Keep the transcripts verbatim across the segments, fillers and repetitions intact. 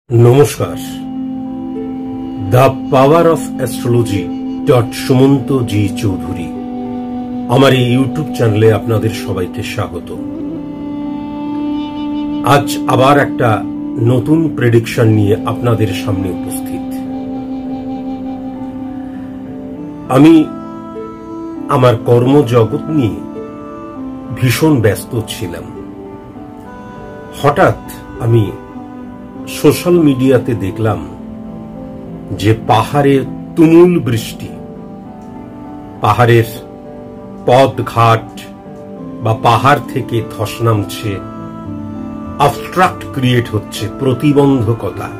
নমস্কার। The power of astrology dot Sumanta G Chowdhury আমার এই ইউটিউব চ্যানেলে আপনাদের সবাইকে স্বাগত। আজ আবার একটা নতুন প্রেডিকশন নিয়ে আপনাদের সামনে উপস্থিত। আমি আমার কর্মজগৎ নিয়ে ভীষণ ব্যস্ত ছিলাম। হঠাৎ আমি সোশ্যাল মিডিয়াতে দেখলাম যে পাহাড়ে তুমুল বৃষ্টি, পাহাড়ের পথঘাট বা পাহাড় থেকে ধস নামছে, অবস্ট্রাক্ট ক্রিয়েট হচ্ছে, প্রতিবন্ধকতা।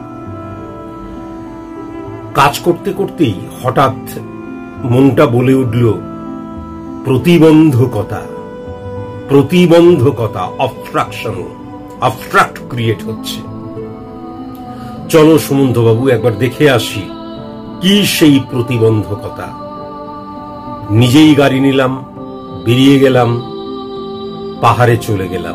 কাজ করতে করতেই হঠাৎ মনটা বলে উঠল প্রতিবন্ধকতা, প্রতিবন্ধকতা, অবস্ট্রাকশন, অবস্ট্রাক্ট ক্রিয়েট হচ্ছে। চলো সুমন্ত বাবু একবার দেখে আসি কি সেই প্রতিবন্ধকতা। নিজেই গাড়ি নিলাম, বেরিয়ে গেলাম, পাহাড়ে চলে গেলাম।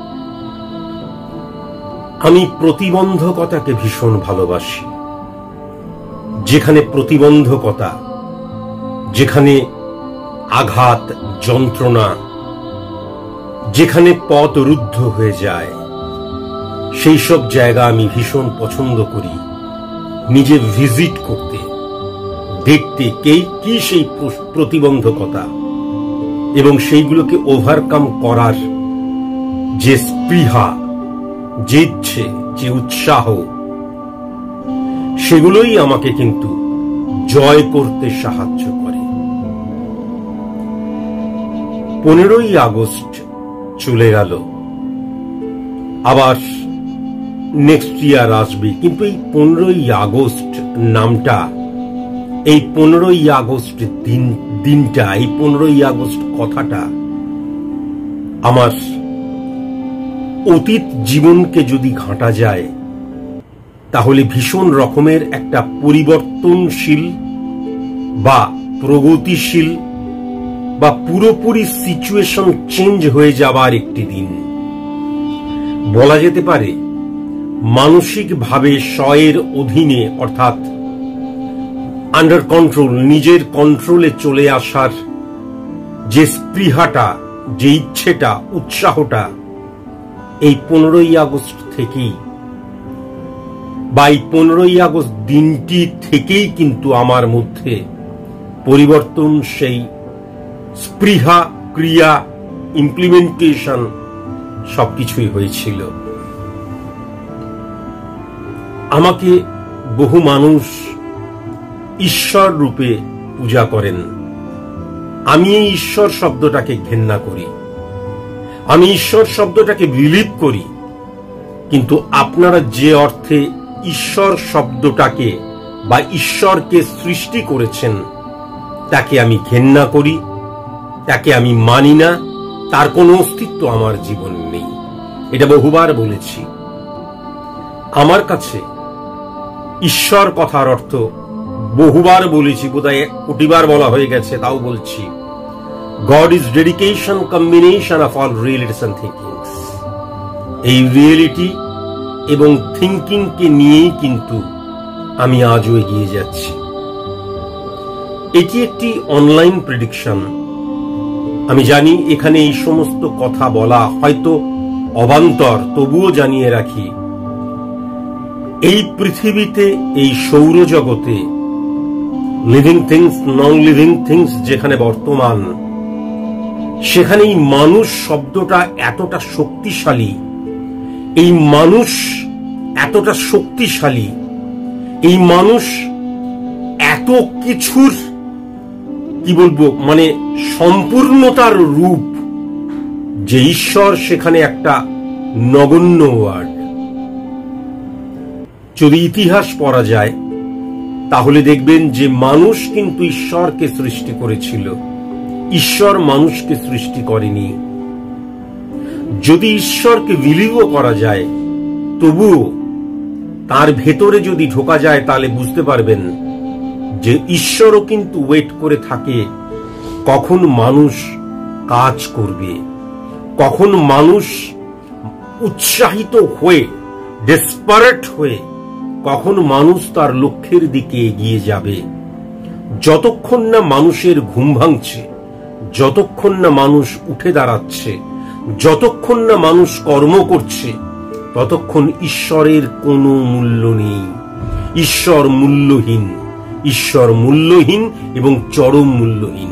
আমি প্রতিবন্ধকতাকে ভীষণ ভালোবাসি। যেখানে প্রতিবন্ধকতা, যেখানে আঘাত, যন্ত্রণা, যেখানে পথ রুদ্ধ হয়ে যায়, সেই সব জায়গা আমি ভীষণ পছন্দ করি নিজে ভিজিট করতে, দেখতে কে কি সেই প্রতিবন্ধকতা এবং সেইগুলোকে ওভারকাম করার যে স্পৃহা, যে ইচ্ছে, যে উৎসাহ, সেগুলোই আমাকে কিন্তু জয় করতে সাহায্য করে। পনেরোই আগস্ট চলে গেল, আবার নেক্সট ইয়ার আসবে, কিন্তু এই পনেরোই আগস্ট নামটা, এই পনেরোই আগস্ট দিন দিনটা এই পনেরোই আগস্ট কথাটা আমার অতীত জীবনকে যদি ঘাঁটা যায় তাহলে ভীষণ রকমের একটা পরিবর্তনশীল বা প্রগতিশীল বা পুরোপুরি সিচুয়েশন চেঞ্জ হয়ে যাবার একটি দিন বলা যেতে পারে। মানসিকভাবে স্বয়ের অধীনে, অর্থাৎ আন্ডার কন্ট্রোল, নিজের কন্ট্রোলে চলে আসার যে স্পৃহাটা, যে ইচ্ছেটা, উৎসাহটা এই পনেরোই আগস্ট থেকেই বা এই পনেরোই আগস্ট দিনটি থেকেই কিন্তু আমার মধ্যে পরিবর্তন, সেই স্পৃহা, ক্রিয়া, ইমপ্লিমেন্টেশন সবকিছুই হয়েছিল। আমাকে বহু মানুষ ঈশ্বর রূপে পূজা করেন। আমি এই ঈশ্বর শব্দটাকে ঘেন্না করি, আমি ঈশ্বর শব্দটাকে বিলিভ করি, কিন্তু আপনারা যে অর্থে ঈশ্বর শব্দটাকে বা ঈশ্বরকে সৃষ্টি করেছেন তাকে আমি ঘেন্না করি, তাকে আমি মানি না, তার কোনো অস্তিত্ব আমার জীবনে নেই। এটা বহুবার বলেছি। আমার কাছে ঈশ্বর কথার অর্থ বহুবার বলেছি, বোধহয় কোটিবার বলা হয়ে গেছে, তাও বলছি, God is dedication, combination of all realities and thinkings. এই রিয়েলিটি এবং থিঙ্কিংকে নিয়েই কিন্তু আমি আজও এগিয়ে যাচ্ছি। এটি একটি অনলাইন প্রেডিকশন। আমি জানি এখানে এই সমস্ত কথা বলা হয়তো অবান্তর, তবুও জানিয়ে রাখি, এই পৃথিবীতে, এই সৌরজগতে, living things, non living things যেখানে বর্তমান, সেখানে এই মানুষ শব্দটা এতটা শক্তিশালী, এই মানুষ এতটা শক্তিশালী, এই মানুষ এত কিছুর কি বলবো, মানে সম্পূর্ণতার রূপ, যে ঈশ্বর সেখানে একটা নগণ্য ওয়ার্ড। যদি ইতিহাস পড়া যায় তাহলে দেখবেন যে মানুষ কিন্তু ঈশ্বরকে সৃষ্টি করেছিল, ঈশ্বর মানুষকে সৃষ্টি করেনি। যদি ঈশ্বরকে বিলিভও করা যায়, তবুও তার ভেতরে যদি ঢোকা যায় তাহলে বুঝতে পারবেন যে ঈশ্বরও কিন্তু ওয়েট করে থাকে কখন মানুষ কাজ করবে, কখন মানুষ উৎসাহিত হয়ে ডেসপারেট হয়ে কখন মানুষ তার লক্ষ্যের দিকে এগিয়ে যাবে? যতক্ষণ না মানুষের ঘুম ভাঙছে, যতক্ষণ না মানুষ উঠে দাঁড়াচ্ছে, যতক্ষণ না মানুষ কর্ম করছে, ততক্ষণ ঈশ্বরের কোনো মূল্য নেই। ঈশ্বর মূল্যহীন, ঈশ্বর মূল্যহীন এবং চরম মূল্যহীন।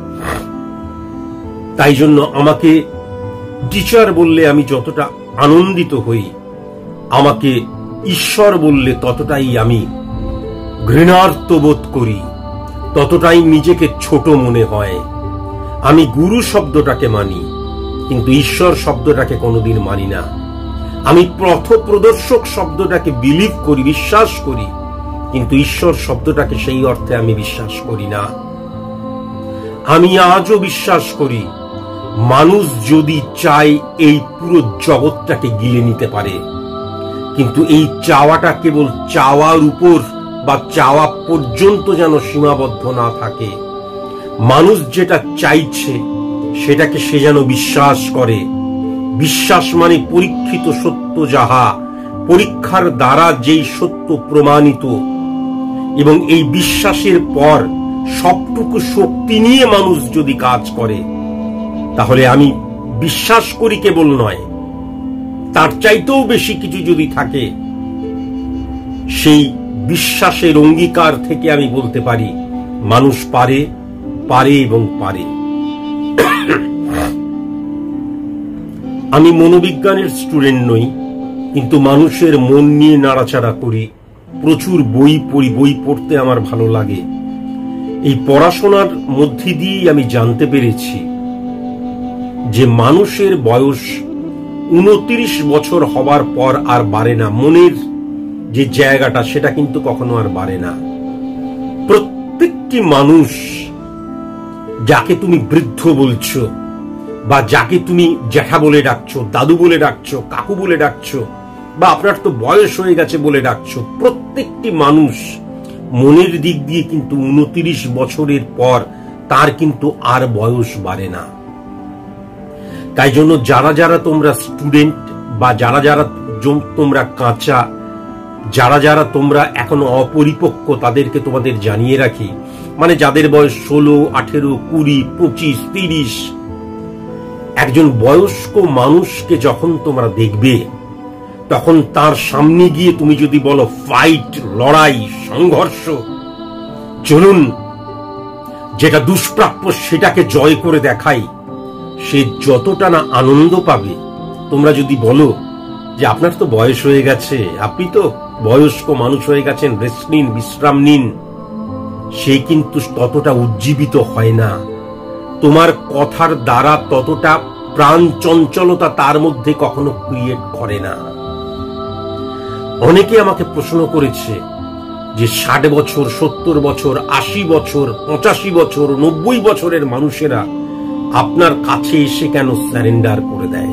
তাই জন্য আমাকে টিচার বললে আমি যতটা আনন্দিত হই, আমাকে ঈশ্বর বললে ততটাই আমি ঘৃণার্ত বোধ করি, ততটাই নিজেকে ছোট মনে হয়। আমি গুরু শব্দটাকে মানি, কিন্তু ঈশ্বর শব্দটাকে কোনোদিন মানি না। আমি পথ প্রদর্শক শব্দটাকে বিলিভ করি, বিশ্বাস করি, কিন্তু ঈশ্বর শব্দটাকে সেই অর্থে আমি বিশ্বাস করি না। আমি আজও বিশ্বাস করি মানুষ যদি চায় এই পুরো জগৎটাকে গিলে নিতে পারে, কিন্তু এই চাওয়াটা কেবল চাওয়ার উপর বা চাওয়া পর্যন্ত যেন সীমাবদ্ধ না থাকে। মানুষ যেটা চাইছে সেটাকে সে যেন বিশ্বাস করে। বিশ্বাস মানে পরীক্ষিত সত্য, যাহা পরীক্ষার দ্বারা যেই সত্য প্রমাণিত, এবং এই বিশ্বাসের পর সবটুকু শক্তি নিয়ে মানুষ যদি কাজ করে, তাহলে আমি বিশ্বাস করি কেবল নয়, তার চাইতেও বেশি কিছু যদি থাকে, সেই বিশ্বাসের অঙ্গীকার থেকে আমি বলতে পারি মানুষ পারে, পারে এবং পারে। আমি মনোবিজ্ঞানের স্টুডেন্ট নই, কিন্তু মানুষের মন নিয়ে নাড়াচাড়া করি, প্রচুর বই পড়ি, বই পড়তে আমার ভালো লাগে। এই পড়াশোনার মধ্যে দিয়েই আমি জানতে পেরেছি যে মানুষের বয়স উনত্রিশ বছর হবার পর আর বাড়ে না। মনের যে জায়গাটা সেটা কিন্তু কখনো আর বাড়ে না। প্রত্যেকটি মানুষ, যাকে তুমি বৃদ্ধ বলছো বা যাকে তুমি জ্যাঠা বলে ডাকছো, দাদু বলে ডাকছো, কাকু বলে ডাকছো, বা আপনার তো বয়স হয়ে গেছে বলে ডাকছো, প্রত্যেকটি মানুষ মনের দিক দিয়ে কিন্তু উনত্রিশ বছরের পর তার কিন্তু আর বয়স বাড়ে না। তাই জন্য যারা যারা তোমরা স্টুডেন্ট বা যারা যারা তোমরা কাঁচা, যারা যারা তোমরা এখনো অপরিপক্ক, তাদেরকে তোমাদের জানিয়ে রাখি, মানে যাদের বয়স ষোলো, আঠেরো, কুড়ি, পঁচিশ, তিরিশ, একজন বয়স্ক মানুষকে যখন তোমরা দেখবে, তখন তার সামনে গিয়ে তুমি যদি বলো ফাইট, লড়াই, সংঘর্ষ, চলুন যেটা দুষ্প্রাপ্য সেটাকে জয় করে দেখাই, সে যতটা না আনন্দ পাবে। তোমরা যদি বলো যে আপনার তো বয়স হয়ে গেছে, আপনি তো বয়স্ক মানুষ হয়ে গেছেন, রেস্ট নিন, বিশ্রাম নিন, সে কিন্তু ততটা উজ্জীবিত হয় না। তোমার কথার দ্বারা ততটা প্রাণ চঞ্চলতা তার মধ্যে কখনো ক্রিয়েট করে না। অনেকে আমাকে প্রশ্ন করেছে যে ষাট বছর, সত্তর বছর, আশি বছর, পঁচাশি বছর, নব্বই বছরের মানুষেরা আপনার কাছে এসে কেন সারেন্ডার করে দেয়?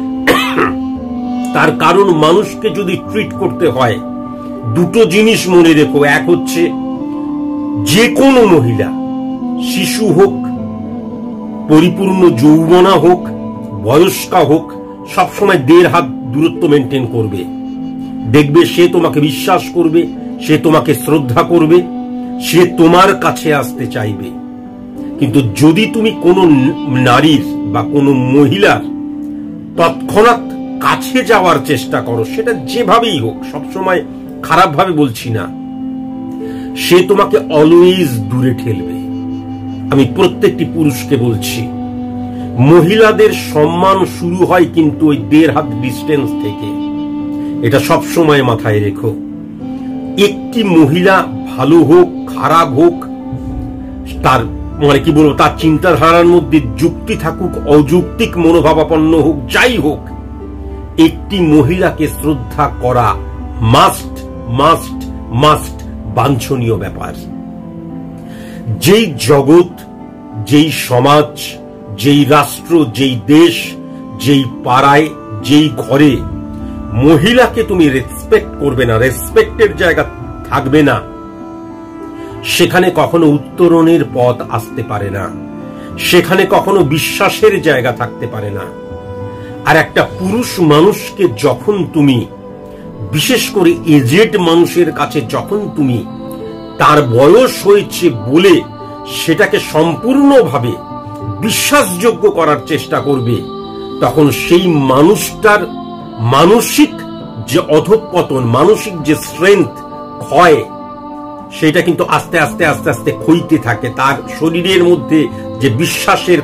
তার কারণ মানুষকে যদি ট্রিট করতে হয়, দুটো জিনিস মনে রেখো। এক হচ্ছে যে কোনো মহিলা, শিশু হোক, পরিপূর্ণ যৌবনা হোক, বয়স্কা হোক, সবসময় দেড় হাত দূরত্ব মেনটেন করবে। দেখবে সে তোমাকে বিশ্বাস করবে, সে তোমাকে শ্রদ্ধা করবে, সে তোমার কাছে আসতে চাইবে। কিন্তু যদি তুমি কোনো নারীর বা কোনো মহিলার তৎক্ষণাৎ কাছে যাওয়ার চেষ্টা করো, সেটা যেভাবেই হোক, সবসময় খারাপ ভাবে বলছি না, সে তোমাকে অলওয়েজ দূরে ঠেলবে। আমি প্রত্যেকটি পুরুষকে বলছি, মহিলাদের সম্মান শুরু হয় কিন্তু ওই দেড় হাত ডিস্টেন্স থেকে। এটা সবসময় মাথায় রেখো। একটি মহিলা ভালো হোক, খারাপ হোক, তার মানে কি বলবো, তার চিন্তাধারার মধ্যে যুক্তি থাকুক, অযৌক্তিক মনোভাবাপন্ন হোক, যাই হোক, একটি মহিলাকে শ্রদ্ধা করা মাস্ট মাস্ট মাস্ট বাঞ্ছনীয় ব্যাপার। যেই জগৎ, যেই সমাজ, যেই রাষ্ট্র, যেই দেশ, যেই পাড়ায়, যেই ঘরে মহিলাকে তুমি রেসপেক্ট করবে না, রেসপেক্টের জায়গা থাকবে না, সেখানে কখনো উত্তরণের পথ আসতে পারে না, সেখানে কখনো বিশ্বাসের জায়গা থাকতে পারে না। আর একটা পুরুষ মানুষকে যখন তুমি বিশেষ করে এজেড মানুষের কাছে যখন তুমি তার বয়স হয়েছে বলে সেটাকে সম্পূর্ণভাবে বিশ্বাসযোগ্য করার চেষ্টা করবে, তখন সেই মানুষটার মানসিক যে অধঃপতন, মানসিক যে স্ট্রেংথ ক্ষয়, সেটা কিন্তু আস্তে আস্তে আস্তে আস্তে ক্ষয়তে থাকে। তার শরীরের মধ্যে যে বিশ্বাসের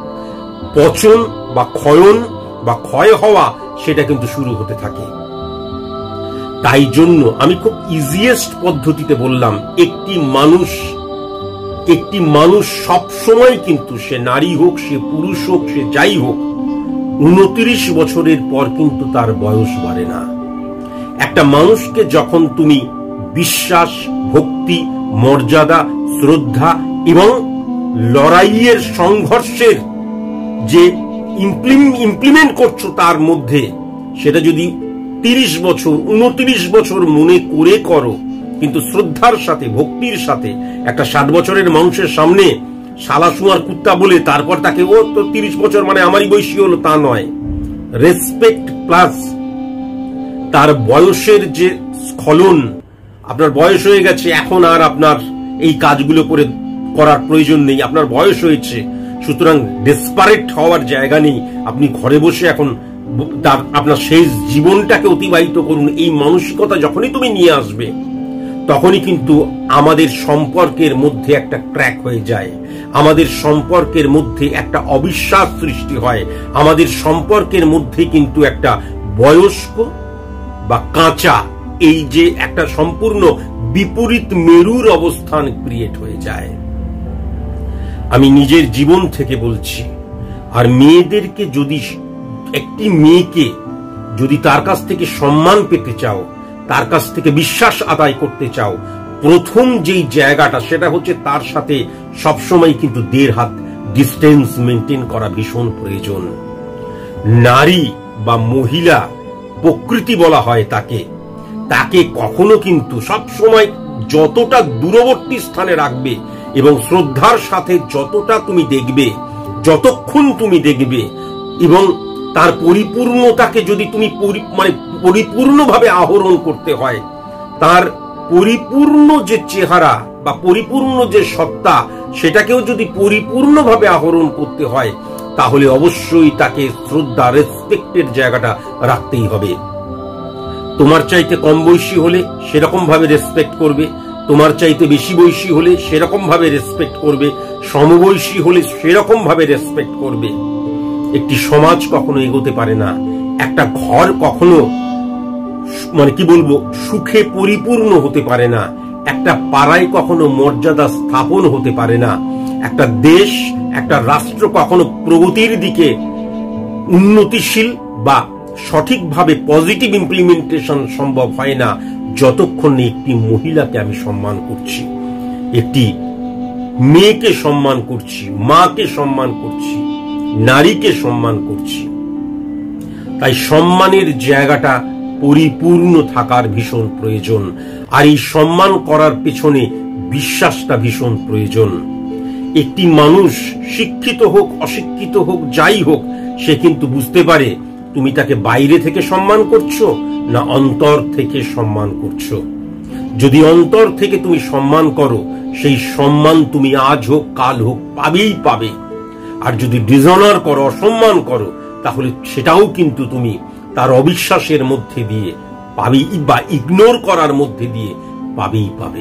পচন বা ক্ষয়ন বা ক্ষয় হওয়া, সেটা কিন্তু শুরু হতে থাকে। তাই জন্য আমি খুব ইজিয়েস্ট পদ্ধতিতে বললাম, একটি মানুষ একটি মানুষ সব সময় কিন্তু, সে নারী হোক, সে পুরুষ হোক, সে যাই হোক, উনত্রিশ বছরের পর কিন্তু তার বয়স বাড়ে না। একটা মানুষকে যখন তুমি বিশ্বাস, ভক্তি, মর্যাদা, শ্রদ্ধা এবং লড়াইয়ের সংঘর্ষের যে ইমপ্লিমেন্ট করছো তার মধ্যে, সেটা যদি তিরিশ বছর উনত্রিশ বছর মনে করে করো, কিন্তু শ্রদ্ধার সাথে, ভক্তির সাথে, একটা ষাট বছরের মানুষের সামনে শালাশুয়ার কুত্তা বলে তারপর তাকে ও তো তিরিশ বছর মানে আমারই বয়সী হলো, তা নয়। রেসপেক্ট প্লাস তার বয়সের যে স্খলন, আপনার বয়স হয়ে গেছে, এখন আর আপনার এই কাজগুলো করে করার প্রয়োজন নেই, আপনার বয়স হয়েছে, সুতরাং ডেসপারেট হওয়ার জায়গা নেই, আপনি ঘরে বসে এখন তার আপনার শেষ জীবনটাকে অতিবাহিত করুন। এই মানসিকতা যখনই তুমি নিয়ে আসবে, তখনই কিন্তু আমাদের সম্পর্কের মধ্যে একটা ক্র্যাক হয়ে যায়, আমাদের সম্পর্কের মধ্যে একটা অবিশ্বাস সৃষ্টি হয়, আমাদের সম্পর্কের মধ্যে কিন্তু একটা বয়স্ক বা কাঁচা, এই যে একটা সম্পূর্ণ বিপরীত মেরুর অবস্থান ক্রিয়েট হয়ে যায়। আমি নিজের জীবন থেকে বলছি। আর মেয়েদেরকে যদি, একটি মেয়েকে যদি তার কাছ থেকে সম্মান পেতে চাও, তার কাছ থেকে বিশ্বাস আদায় করতে চাও, প্রথম যেই জায়গাটা, সেটা হচ্ছে তার সাথে সবসময় কিন্তু দেড় হাত ডিস্টেন্স মেনটেন করা ভীষণ প্রয়োজন। নারী বা মহিলা প্রকৃতি বলা হয় তাকে, তাকে কখনো কিন্তু সবসময় যতটা দূরবর্তী স্থানে রাখবে এবং শ্রদ্ধার সাথে যতটা তুমি দেখবে, যতক্ষণ তুমি দেখবে, এবং তার পরিপূর্ণতাকে যদি তুমি মানে পরিপূর্ণভাবে আহরণ করতে হয়, তার পরিপূর্ণ যে চেহারা বা পরিপূর্ণ যে সত্তা, সেটাকেও যদি পরিপূর্ণভাবে আহরণ করতে হয়, তাহলে অবশ্যই তাকে শ্রদ্ধা, রেসপেক্টের জায়গাটা রাখতেই হবে। তোমার চাইতে কম বয়সী হলে সেরকম ভাবে রেসপেক্ট করবে, তোমার চাইতে বেশি বয়সী হলে সেরকম ভাবে রেসপেক্ট করবে, সমবয়সী হলে সেরকম ভাবে রেসপেক্ট করবে। একটি সমাজ কখনো এগোতে পারে না, একটা ঘর কখনো মানে কি বলবো সুখে পরিপূর্ণ হতে পারে না, একটা পাড়ায় কখনো মর্যাদা স্থাপন হতে পারে না, একটা দেশ, একটা রাষ্ট্র কখনো প্রগতির দিকে উন্নতিশীল বা সঠিকভাবে পজিটিভ ইমপ্লিমেন্টেশন সম্ভব হয় না যতক্ষণ একটি মহিলাকে আমি সম্মান করছি, একটি মেয়েকে সম্মান করছি, মাকে সম্মান করছি, নারীকে সম্মান করছি। তাই সম্মানের জায়গাটা পরিপূর্ণ থাকার ভীষণ প্রয়োজন। আর এই সম্মান করার পেছনে বিশ্বাসটা ভীষণ প্রয়োজন। একটি মানুষ শিক্ষিত হোক, অশিক্ষিত হোক, যাই হোক, সে কিন্তু বুঝতে পারে তুমি তাকে বাইরে থেকে সম্মান করছো না অন্তর থেকে সম্মান করছো। যদি অন্তর থেকে তুমি সম্মান করো, সেই সম্মান তুমি আজ হোক কাল হোক পাবেই পাবে। আর যদি ডিসঅনার করো, অসম্মান করো, তাহলে সেটাও কিন্তু তুমি তার অবিশ্বাসের মধ্যে দিয়ে পাবেই বা ইগনোর করার মধ্যে দিয়ে পাবেই পাবে।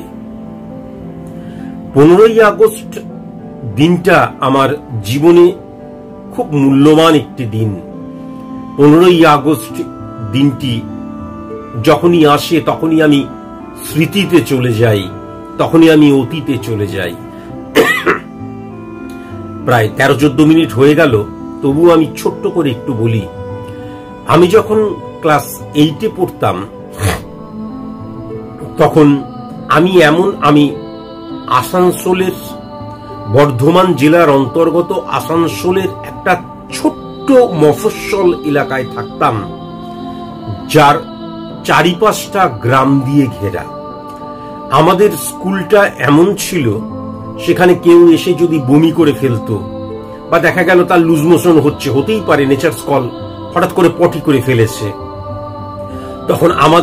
পনেরোই আগস্ট দিনটা আমার জীবনে খুব মূল্যবান একটি দিন। পনেরোই আগস্ট দিনটি যখনই আসে তখনই আমি স্মৃতিতে চলে যাই, তখনই আমি অতীতে চলে যাই। প্রায় তেরো চোদ্দ মিনিট হয়ে গেল, তবু আমি ছোট্ট করে একটু বলি। আমি যখন ক্লাস এইটে পড়তাম, তখন আমি এমন আমি আসানসোলের, বর্ধমান জেলার অন্তর্গত আসানসোলের একটা ছোট্ট মফস্বল এলাকায় থাকতাম, যার চারিপাশটা গ্রাম দিয়ে ঘেরা। আমাদের স্কুলটা এমন ছিল, সেখানে কেউ এসে যদি বমি করে ফেলতো বা দেখা গেল তার লুজ মোশন হচ্ছে, হতেই পারে নেচার কল, হঠাৎ করে পটি করে ফেলেছে, তখন আমাদের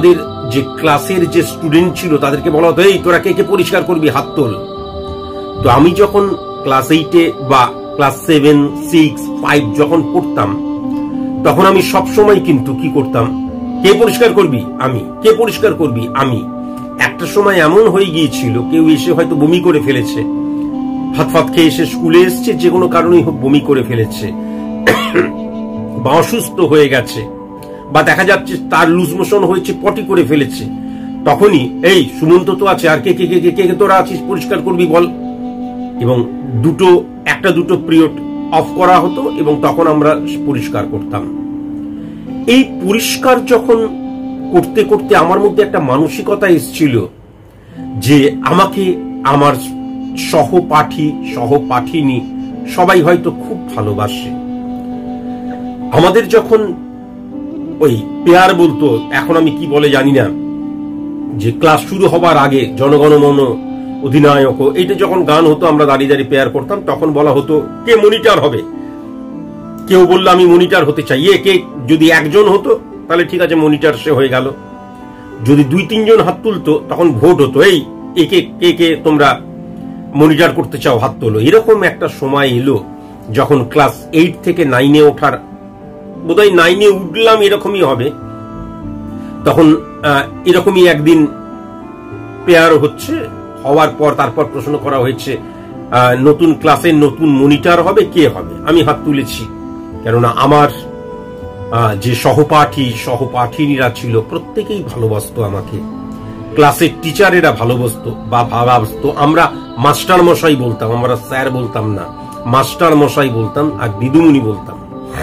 যে ক্লাসের যে স্টুডেন্ট ছিল তাদেরকে বলা হতো, এই তোরা কে কে পরিষ্কার করবি, হাত তোল। তো আমি যখন ক্লাস এইটে বা ক্লাস সেভেন সিক্স ফাইভ যখন পড়তাম, তখন আমি সবসময় কিন্তু কি করতাম, কে পরিষ্কার করবি, আমি, কে পরিষ্কার করবি, আমি। একটা সময় এমন হয়ে গিয়েছিল, কেউ এসে হয়তো বমি করে ফেলেছে, ভাত ফাত খেয়ে এসে স্কুলে এসছে, যে কোনো কারণেই হোক বমি করে ফেলেছে বা অসুস্থ হয়ে গেছে, বা দেখা যাচ্ছে তার লুজ মোশন হয়েছে, পটি করে ফেলেছে, তখনই এই সুমন্ত তো আছে, আর কে কে কে কে কে তোরা আছিস, পরিষ্কার করবি বল। এবং দুটো একটা দুটো পিরিয়ড অফ করা হতো এবং তখন আমরা পরিষ্কার করতাম। এই পরিষ্কার যখন করতে করতে আমার মধ্যে একটা মানসিকতা এসেছিল যে আমাকে আমার সহপাঠী সহপাঠিনী সবাই হয়তো খুব ভালোবাসে। আমাদের যখন ওই পেয়ার বলতো, এখন আমি কি বলে জানি না, যে ক্লাস শুরু হবার আগে জনগণমন অধিনায়ক, এইটা যখন গান হতো আমরা দাঁড়িয়ে দাঁড়িয়ে পেয়ার করতাম, তখন বলা হতো কে মনিটর হবে। কেউ বললো আমি মনিটর হতে চাই, এ কে, যদি একজন হতো তাহলে ঠিক আছে, মনিটর সে হয়ে গেল। যদি দুই তিনজন হাত তুলতো তখন ভোট হতো, এই একে কে কে তোমরা মনিটর করতে চাও, হাত তোলো। এরকম একটা সময় এলো যখন ক্লাস এইট থেকে নাইনে ওঠার, বোধহয় নাইনে উঠলাম এরকমই হবে, তখন এরকমই একদিন পেয়ার হচ্ছে, হওয়ার পর তারপর প্রশ্ন করা হয়েছে নতুন ক্লাসের নতুন মনিটর হবে, কে হবে। আমি হাত তুলেছি, কেননা আমার যে সহপাঠী সহপাঠিনীরা ছিল প্রত্যেকেই ভালোবাসতো আমাকে, ক্লাসের টিচারেরা ভালোবাসতো বা ভালোবাসতো। আমরা মাস্টার মশাই বলতাম, আমরা স্যার বলতাম না, মাস্টার মশাই বলতাম আর দিদিমণি বলতাম।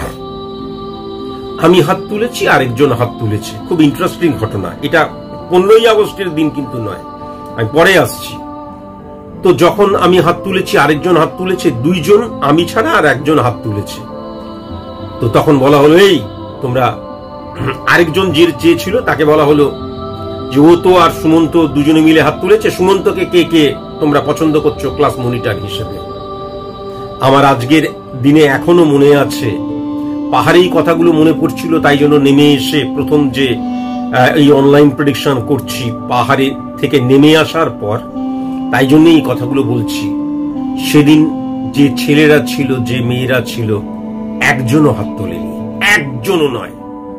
আমি হাত তুলেছি, আরেকজন হাত তুলেছে। খুব ইন্টারেস্টিং ঘটনা এটা, পনেরোই আগস্টের দিন কিন্তু নয়, আমি পরে আসছি। তো যখন আমি হাত তুলেছি, আরেকজন হাত তুলেছে, দুইজন আমি ছাড়া আর একজন হাত তুলেছে। তো তখন বলা হলো, এই তোমরা, আরেকজন যে যে ছিল তাকে বলা হলো যে ও তো আর সুমন্ত দুজনে মিলে হাত তুলেছে, সুমন্তকে কে কে তোমরা পছন্দ করছো ক্লাস মনিটর হিসেবে। আমার আজকের দিনে এখনো মনে আছে, পাহাড়েই কথাগুলো মনে পড়ছিল, তাই জন্য নেমে এসে প্রথম যে এই অনলাইন প্রেডিকশন করছি পাহাড়ে থেকে নেমে আসার পর, তাই জন্য এই কথাগুলো বলছি। সেদিন যে ছেলেরা ছিল, যে মেয়েরা ছিল, একজনও হাত তোলেনি, একজনও নয়।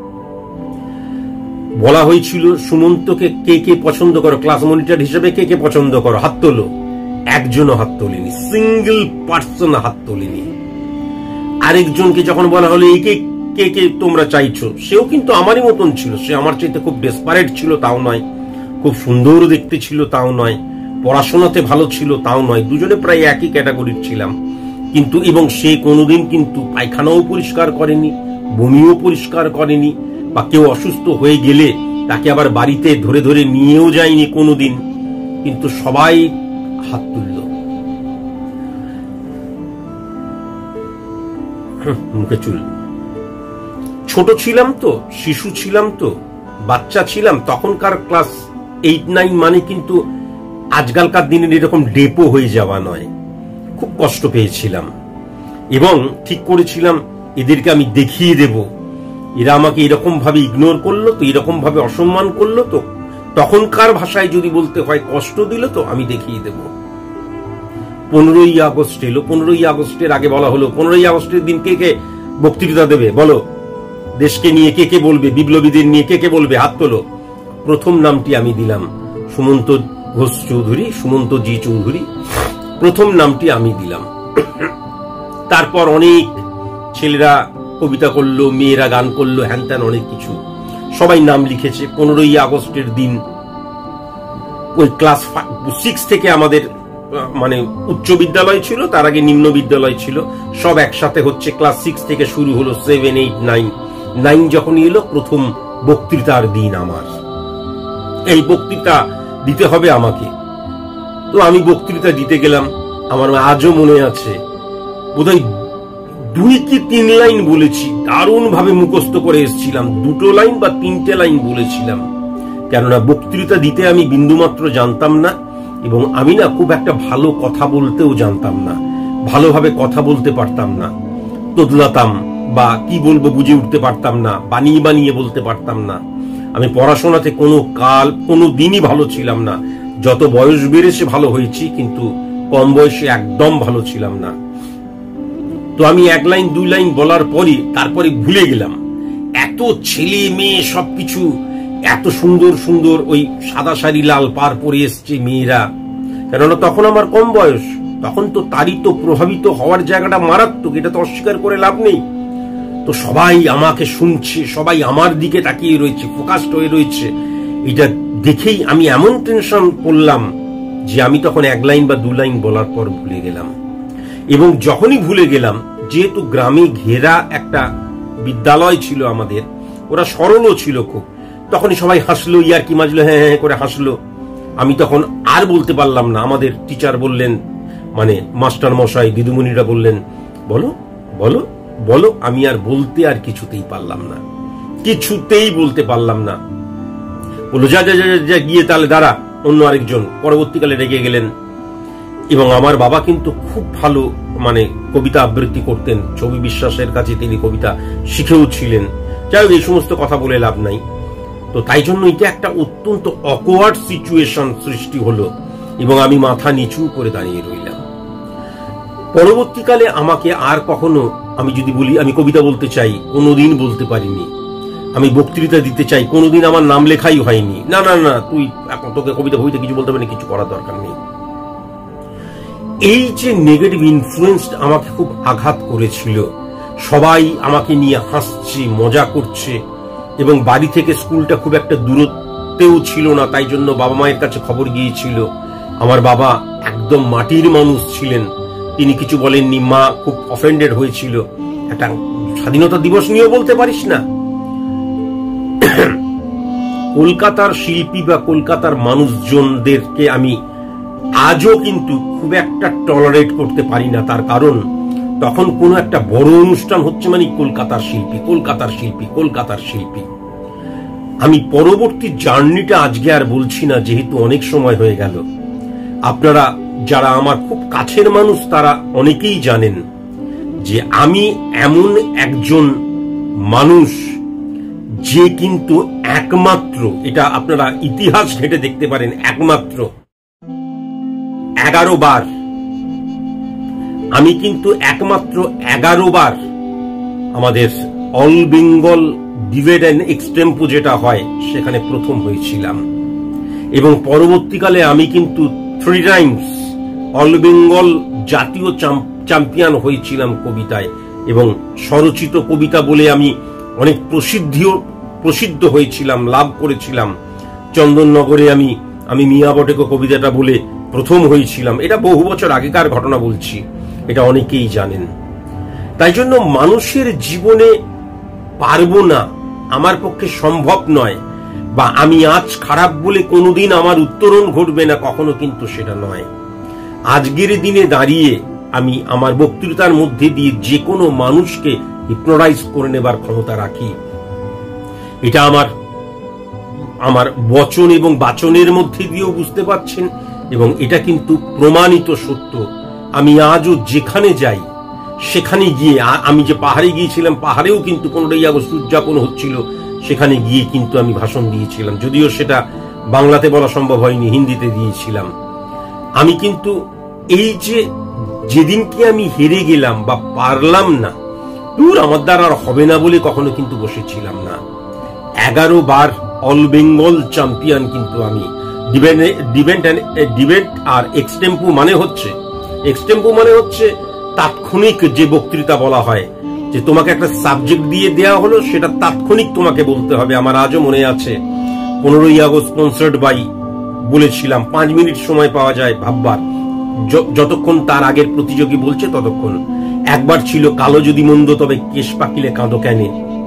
বলা হয়েছিল সুমন্তকে কে কে পছন্দ করো ক্লাস মনিটর হিসেবে, কে কে পছন্দ করো, হাত তোলো। একজনও হাত তোলেনি, সিঙ্গেল পার্সন হাত তোলেনি। আরেকজনকে যখন বলা হলো এই কে কে কে তোমরা চাইছো, সেও কিন্তু আমারই মতন ছিল, সে আমার চাইতে খুব ডেসপারেট ছিল তাও নয়, খুব সুন্দর দেখতে ছিল তাও নয়, পড়াশোনাতে ভালো ছিল তাও নয়, দুজনে প্রায় একই ক্যাটাগরির ছিলাম। কিন্তু এবং সে কোনোদিন কিন্তু পায়খানাও পরিষ্কার করেনি, বমিও পরিষ্কার করেনি, বা কেউ অসুস্থ হয়ে গেলে তাকে আবার বাড়িতে ধরে ধরে নিয়েও যায়নি কোনোদিন। কিন্তু সবাই হাত তুলল। মুখে চুল। ছোট ছিলাম তো, শিশু ছিলাম তো, বাচ্চা ছিলাম তখনকার। ক্লাস এইট নাইন মানে কিন্তু আজকালকার দিনের এরকম ডেপো হয়ে যাওয়া নয়। খুব কষ্ট পেয়েছিলাম এবং ঠিক করেছিলাম এদেরকে আমি দেখিয়ে দেব, এরা আমাকে এরকম ভাবে ইগনোর করলো তো, এরকম ভাবে অসম্মান করলো তো, তখনকার ভাষায় যদি বলতে হয় কষ্ট দিল তো, আমি দেখিয়ে দেব। পনেরোই আগস্ট এলো, পনেরোই আগস্টের আগে বলা হলো পনেরোই আগস্টের দিন কে কে বক্তৃতা দেবে বলো, দেশকে নিয়ে কে কে বলবে, বিপ্লবীদের নিয়ে কে কে বলবে, হাত তোলো। প্রথম নামটি আমি দিলাম সুমন্ত ঘোষ চৌধুরী, সুমন্ত জি চৌধুরী, প্রথম নামটি আমি দিলাম। তারপর অনেক ছেলেরা কবিতা করলো, মেয়েরা গান করলো, হ্যান ত্যান অনেক কিছু, সবাই নাম লিখেছে। পনেরোই আগস্টের দিন ওই ক্লাস সিক্স থেকে আমাদের মানে উচ্চ বিদ্যালয় ছিল, তার আগে নিম্ন বিদ্যালয় ছিল, সব একসাথে হচ্ছে। ক্লাস সিক্স থেকে শুরু হলো, সেভেন এইট নাইন, নাইন যখন এলো প্রথম বক্তৃতার দিন আমার, এই বক্তৃতা দিতে হবে আমাকে। তো আমি বক্তৃতা দিতে গেলাম, আমার আজও মনে আছে, বোধহয় দুই কি তিন লাইন বলেছি, দারুণ ভাবে মুখস্থ করে এসেছিলাম, দুটো লাইন বা তিনটে লাইন বলেছিলাম। কেননা বক্তৃতা দিতে আমি বিন্দুমাত্র জানতাম না, এবং আমি না খুব একটা ভালো কথা বলতেও জানতাম না, ভালোভাবে কথা বলতে পারতাম না, তোদলাতাম বা কি বলবো বুঝে উঠতে পারতাম না, বানিয়ে বানিয়ে বলতে পারতাম না। আমি পড়াশোনাতে কোনো কাল কোনো দিনই ভালো ছিলাম না। যত বয়স বেড়েছে ভালো হয়েছি, কিন্তু কম বয়সে একদম ভালো ছিলাম না। তো আমি এক লাইন দুই লাইন বলার পরই তারপরে ভুলে গেলাম। এত ছেলে মেয়ে সবকিছু এত সুন্দর সুন্দর, ওই সাদা শাড়ি লাল পার পরে এসছে মেয়েরা, কেননা তখন আমার কম বয়স। তখন তো তারই তো প্রভাবিত হওয়ার জায়গাটা মারাত্মক, এটা তো অস্বীকার করে লাভ নেই। তো সবাই আমাকে শুনছে, সবাই আমার দিকে তাকিয়ে রয়েছে, ফোকাসড হয়ে রয়েছে। এটা দেখেই আমি এমন টেনশন করলাম যে আমি তখন এক লাইন বা দু লাইন বলার পর ভুলে গেলাম। এবং যখনই ভুলে গেলাম, যেহেতু গ্রামে ঘেরা একটা বিদ্যালয় ছিল আমাদের, ওরা সরলও ছিল খুব, তখনই সবাই হাসলো, ইয়ার কি মাজলো, হ্যাঁ হ্যাঁ করে হাসলো। আমি তখন আর বলতে পারলাম না। আমাদের টিচার বললেন, মানে মাস্টার মশাই দিদিমণিরা বললেন, বলো বলো বলো। আমি আর বলতে আর কিছুতেই পারলাম না, কিছুতেই বলতে পারলাম না। বললো যা যা যা গিয়ে তাহলে দাঁড়া, অন্য আরেকজন। পরবর্তীকালে রেগে গেলেন। এবং আমার বাবা কিন্তু খুব ভালো মানে কবিতা আবৃত্তি করতেন, ছবি বিশ্বাসের কাছে তিনি কবিতা শিখেও ছিলেন। যাই হোক, এই সমস্ত কথা বলে লাভ নাই। তো তাই জন্য এটা একটা অত্যন্ত অকওয়ার্ড সিচুয়েশন সৃষ্টি হলো এবং আমি মাথা নিচু করে দাঁড়িয়ে রইলাম। পরবর্তীকালে আমাকে আর কখনো, আমি যদি বলি আমি কবিতা বলতে চাই, কোনোদিন বলতে পারিনি। আমি বক্তৃতা দিতে চাই, কোনোদিন আমার নাম লেখাই হয়নি। না না না, তুই এখন তোকে কবিতা বইতে কিছু বলতে পারি, কিছু করার দরকার নেই। এই যে নেগেটিভ ইনফ্লুয়েন্স আমাকে খুব আঘাত করেছিল। সবাই আমাকে নিয়ে হাসছে, মজা করছে, এবং বাড়ি থেকে স্কুলটা খুব একটা দূরত্বেও ছিল না, তাই জন্য বাবা মায়ের কাছে খবর গিয়েছিল। আমার বাবা একদম মাটির মানুষ ছিলেন, তিনি কিছু বলেননি। মা খুব অফেন্ডেড হয়েছিল। একটা স্বাধীনতা দিবস নিয়েও বলতে পারিস না। কলকাতার শিল্পী বা কলকাতার মানুষজনদেরকে আমি আজও কিন্তু খুব একটা টলারেট করতে পারি না। তার কারণ তখন কোনো একটা বড় অনুষ্ঠান হচ্ছে মানে কলকাতার শিল্পী, কলকাতার শিল্পী, কলকাতার শিল্পী। আমি পরবর্তী জার্নিটা আজকে আর বলছি না, যেহেতু অনেক সময় হয়ে গেল। আপনারা যারা আমার খুব কাছের মানুষ তারা অনেকেই জানেন যে আমি এমন একজন মানুষ যে কিন্তু একমাত্র, এটা আপনারা ইতিহাস ঘেঁটে দেখতে পারেন, একমাত্র এগারো বার আমি কিন্তু একমাত্র এগারো বার আমাদের all Bengal debate and extempore যেটা হয় সেখানে প্রথম হয়েছিলাম। এবং পরবর্তীকালে আমি কিন্তু থ্রি টাইমস অল বেঙ্গল জাতীয় চ্যাম্পিয়ন হয়েছিলাম কবিতায়, এবং স্বরচিত কবিতা বলে আমি অনেক প্রসিদ্ধিও প্রসিদ্ধ হয়েছিলাম, লাভ করেছিলাম। চন্দননগরে আমি আমি মিয়া বটেকো কবিতাটা বলে প্রথম হয়েছিলাম। এটা বহু বছর আগেকার ঘটনা বলছি, এটা অনেকেই জানেন। তাই জন্য মানুষের জীবনে পারবো না, আমার পক্ষে সম্ভব নয়, বা আমি আজ খারাপ বলে কোনোদিন আমার উত্তরণ ঘটবে না, কখনো কিন্তু সেটা নয়। আজকের দিনে দাঁড়িয়ে আমি আমার বক্তৃতার মধ্যে দিয়ে যে কোনো মানুষকে হিপনোটাইজ করে নেবার ক্ষমতা রাখি। এটা আমার আমার বচন এবং বাচনের মধ্যে দিয়েও বুঝতে পারছেন, এবং এটা কিন্তু প্রমাণিত সত্য। আমি আজও যেখানে যাই সেখানে গিয়ে, আমি যে পাহাড়ে গিয়েছিলাম, পাহাড়েও কিন্তু পনেরোই আগস্ট উদযাপন হচ্ছিল, সেখানে গিয়ে কিন্তু আমি ভাষণ দিয়েছিলাম, যদিও সেটা বাংলাতে বলা সম্ভব হয়নি, হিন্দিতে দিয়েছিলাম। আমি কিন্তু এই যে যেদিনকে আমি হেরে গেলাম বা পারলাম না, দূর আমার দ্বারা আর হবে না বলে কখনো কিন্তু বসেছিলাম না। এগারো বার অল বেঙ্গল চ্যাম্পিয়ন কিন্তু আমি। ডিবেট ডিবেট আর এক্সটেম্পো মানে হচ্ছে এক্সটেম্পো মানে হচ্ছে তাৎক্ষণিক যে বক্তৃতা বলা হয়, যে তোমাকে একটা সাবজেক্ট দিয়ে দেওয়া হলো, সেটা তাৎক্ষণিক তোমাকে বলতে হবে। আমার আজও মনে আছে পনেরোই আগস্ট স্পন্সার্ড বাই বলেছিলাম, পাঁচ মিনিট সময় পাওয়া যায় ভাববার, যতক্ষণ তার আগের প্রতিযোগী বলছে ততক্ষণ। একবার ছিল কালো যদি মন্দ তবে কেশ পাকিলে কাঁদো কেনে,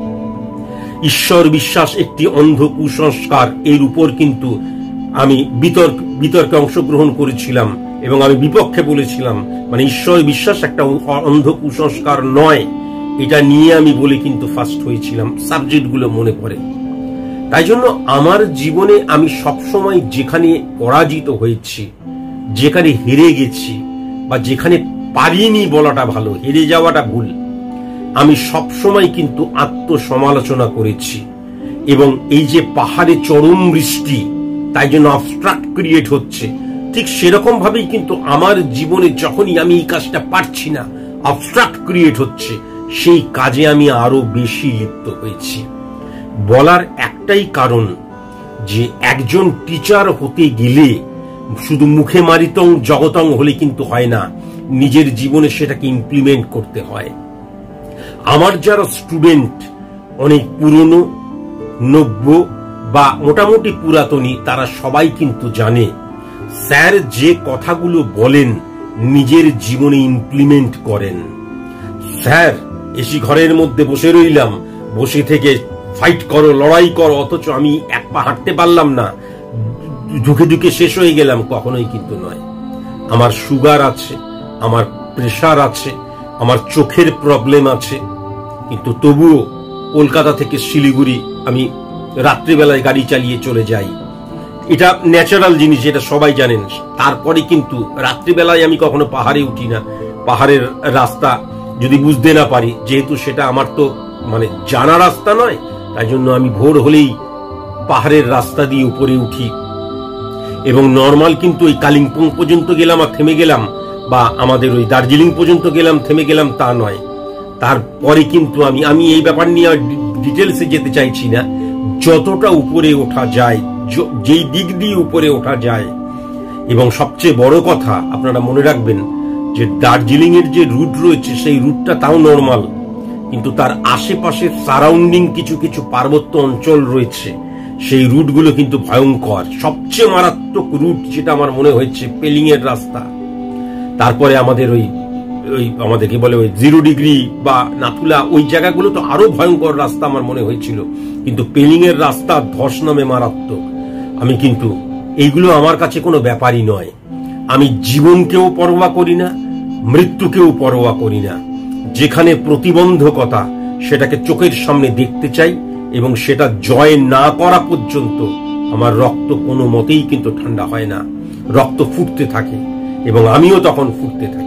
ঈশ্বর বিশ্বাস একটি অন্ধ কুসংস্কার, এর উপর কিন্তু আমি বিতর্ক বিতর্কে অংশগ্রহণ করেছিলাম এবং আমি বিপক্ষে বলেছিলাম, মানে ঈশ্বর বিশ্বাস একটা অন্ধ কুসংস্কার নয়, এটা নিয়ে আমি বলে কিন্তু ফার্স্ট হয়েছিলাম। সাবজেক্টগুলো মনে পড়ে। তাই জন্য আমার জীবনে আমি সবসময় যেখানে পরাজিত হয়েছি, যেখানে হেরে গেছি, বা যেখানে পারিনি বলাটা ভালো, হেরে যাওয়াটা ভুল, আমি সবসময় কিন্তু আত্মসমালোচনা করেছি এবং এই যে পাহাড়ে চরম বৃষ্টি, তাই জন্য অবস্ট্রাক্ট ক্রিয়েট হচ্ছে, ঠিক সেরকম ভাবেই কিন্তু আমার জীবনে যখনই আমি এই কাজটা পারছি না, অবস্ট্রাক্ট ক্রিয়েট হচ্ছে, সেই কাজে আমি আরো বেশি লিপ্ত হয়েছি। বলার একটাই কারণ যে একজন টিচার হতে গেলে শুধু মুখে মারিতং জগতং হলে কিন্তু হয় না, নিজের জীবনে সেটাকে ইমপ্লিমেন্ট করতে হয়। আমার যারা স্টুডেন্ট অনেক পুরনো, নব্য বা মোটামুটি পুরাতনী, তারা সবাই কিন্তু জানে স্যার যে কথাগুলো বলেন নিজের জীবনে ইমপ্লিমেন্ট করেন। স্যার এসি ঘরের মধ্যে বসে রইলাম, বসে থেকে ফাইট করো, লড়াই করো, অথচ আমি এক পা হাঁটতে পারলাম না, ঢুকে ঢুকে শেষ হয়ে গেলাম, কখনোই কিন্তু নয়। আমার সুগার আছে, আমার প্রেশার আছে, আমার চোখের প্রবলেম আছে, কিন্তু তবুও কলকাতা থেকে শিলিগুড়ি আমি রাত্রিবেলায় গাড়ি চালিয়ে চলে যাই। এটা ন্যাচারাল জিনিস, এটা সবাই জানেন। তারপরে কিন্তু রাত্রিবেলায় আমি কখনো পাহাড়ে উঠি না। পাহাড়ের রাস্তা যদি বুঝতে না পারি, যেহেতু সেটা আমার তো মানে জানা রাস্তা নয়, তাই জন্য আমি ভোর হলেই পাহাড়ের রাস্তা দিয়ে উপরে উঠি। এবং নর্মাল কিন্তু ওই কালিম্পং পর্যন্ত গেলাম আর থেমে গেলাম, বা আমাদের ওই দার্জিলিং পর্যন্ত গেলাম থেমে গেলাম, তা নয়। তারপরে কিন্তু আমি আমি এই ব্যাপার নিয়ে ডিটেলসে যেতে চাইছি না। যতটা উপরে ওঠা যায়, যেই দিক দিয়ে উপরে ওঠা যায়, এবং সবচেয়ে বড় কথা আপনারা মনে রাখবেন যে দার্জিলিং এর যে রুট রয়েছে সেই রুটটা তাও নর্মাল, কিন্তু তার আশেপাশে সারাউন্ডিং কিছু কিছু পার্বত্য অঞ্চল রয়েছে, সেই রুটগুলো কিন্তু ভয়ঙ্কর। সবচেয়ে মারাত্মক রুট যেটা আমার মনে হয়েছে পেলিং এর রাস্তা, তারপরে আমাদের ওই ওই আমাদের কি বলে ওই জিরো ডিগ্রি বা নাথুলা, ওই জায়গাগুলো তো আরো ভয়ঙ্কর রাস্তা আমার মনে হয়েছিল, কিন্তু পেলিং এর রাস্তা ধস নামে মারাত্মক। আমি কিন্তু এইগুলো আমার কাছে কোনো ব্যাপারই নয়। আমি জীবনকেও পরোয়া করি না, মৃত্যুকেও পরোয়া করি না। যেখানে প্রতিবন্ধকতা, সেটাকে চোখের সামনে দেখতে চাই, এবং সেটা জয় না করা পর্যন্ত আমার রক্ত কোনো মতেই কিন্তু ঠান্ডা হয় না, রক্ত ফুটতে থাকে, এবং আমিও তখন ফুটতে থাকি।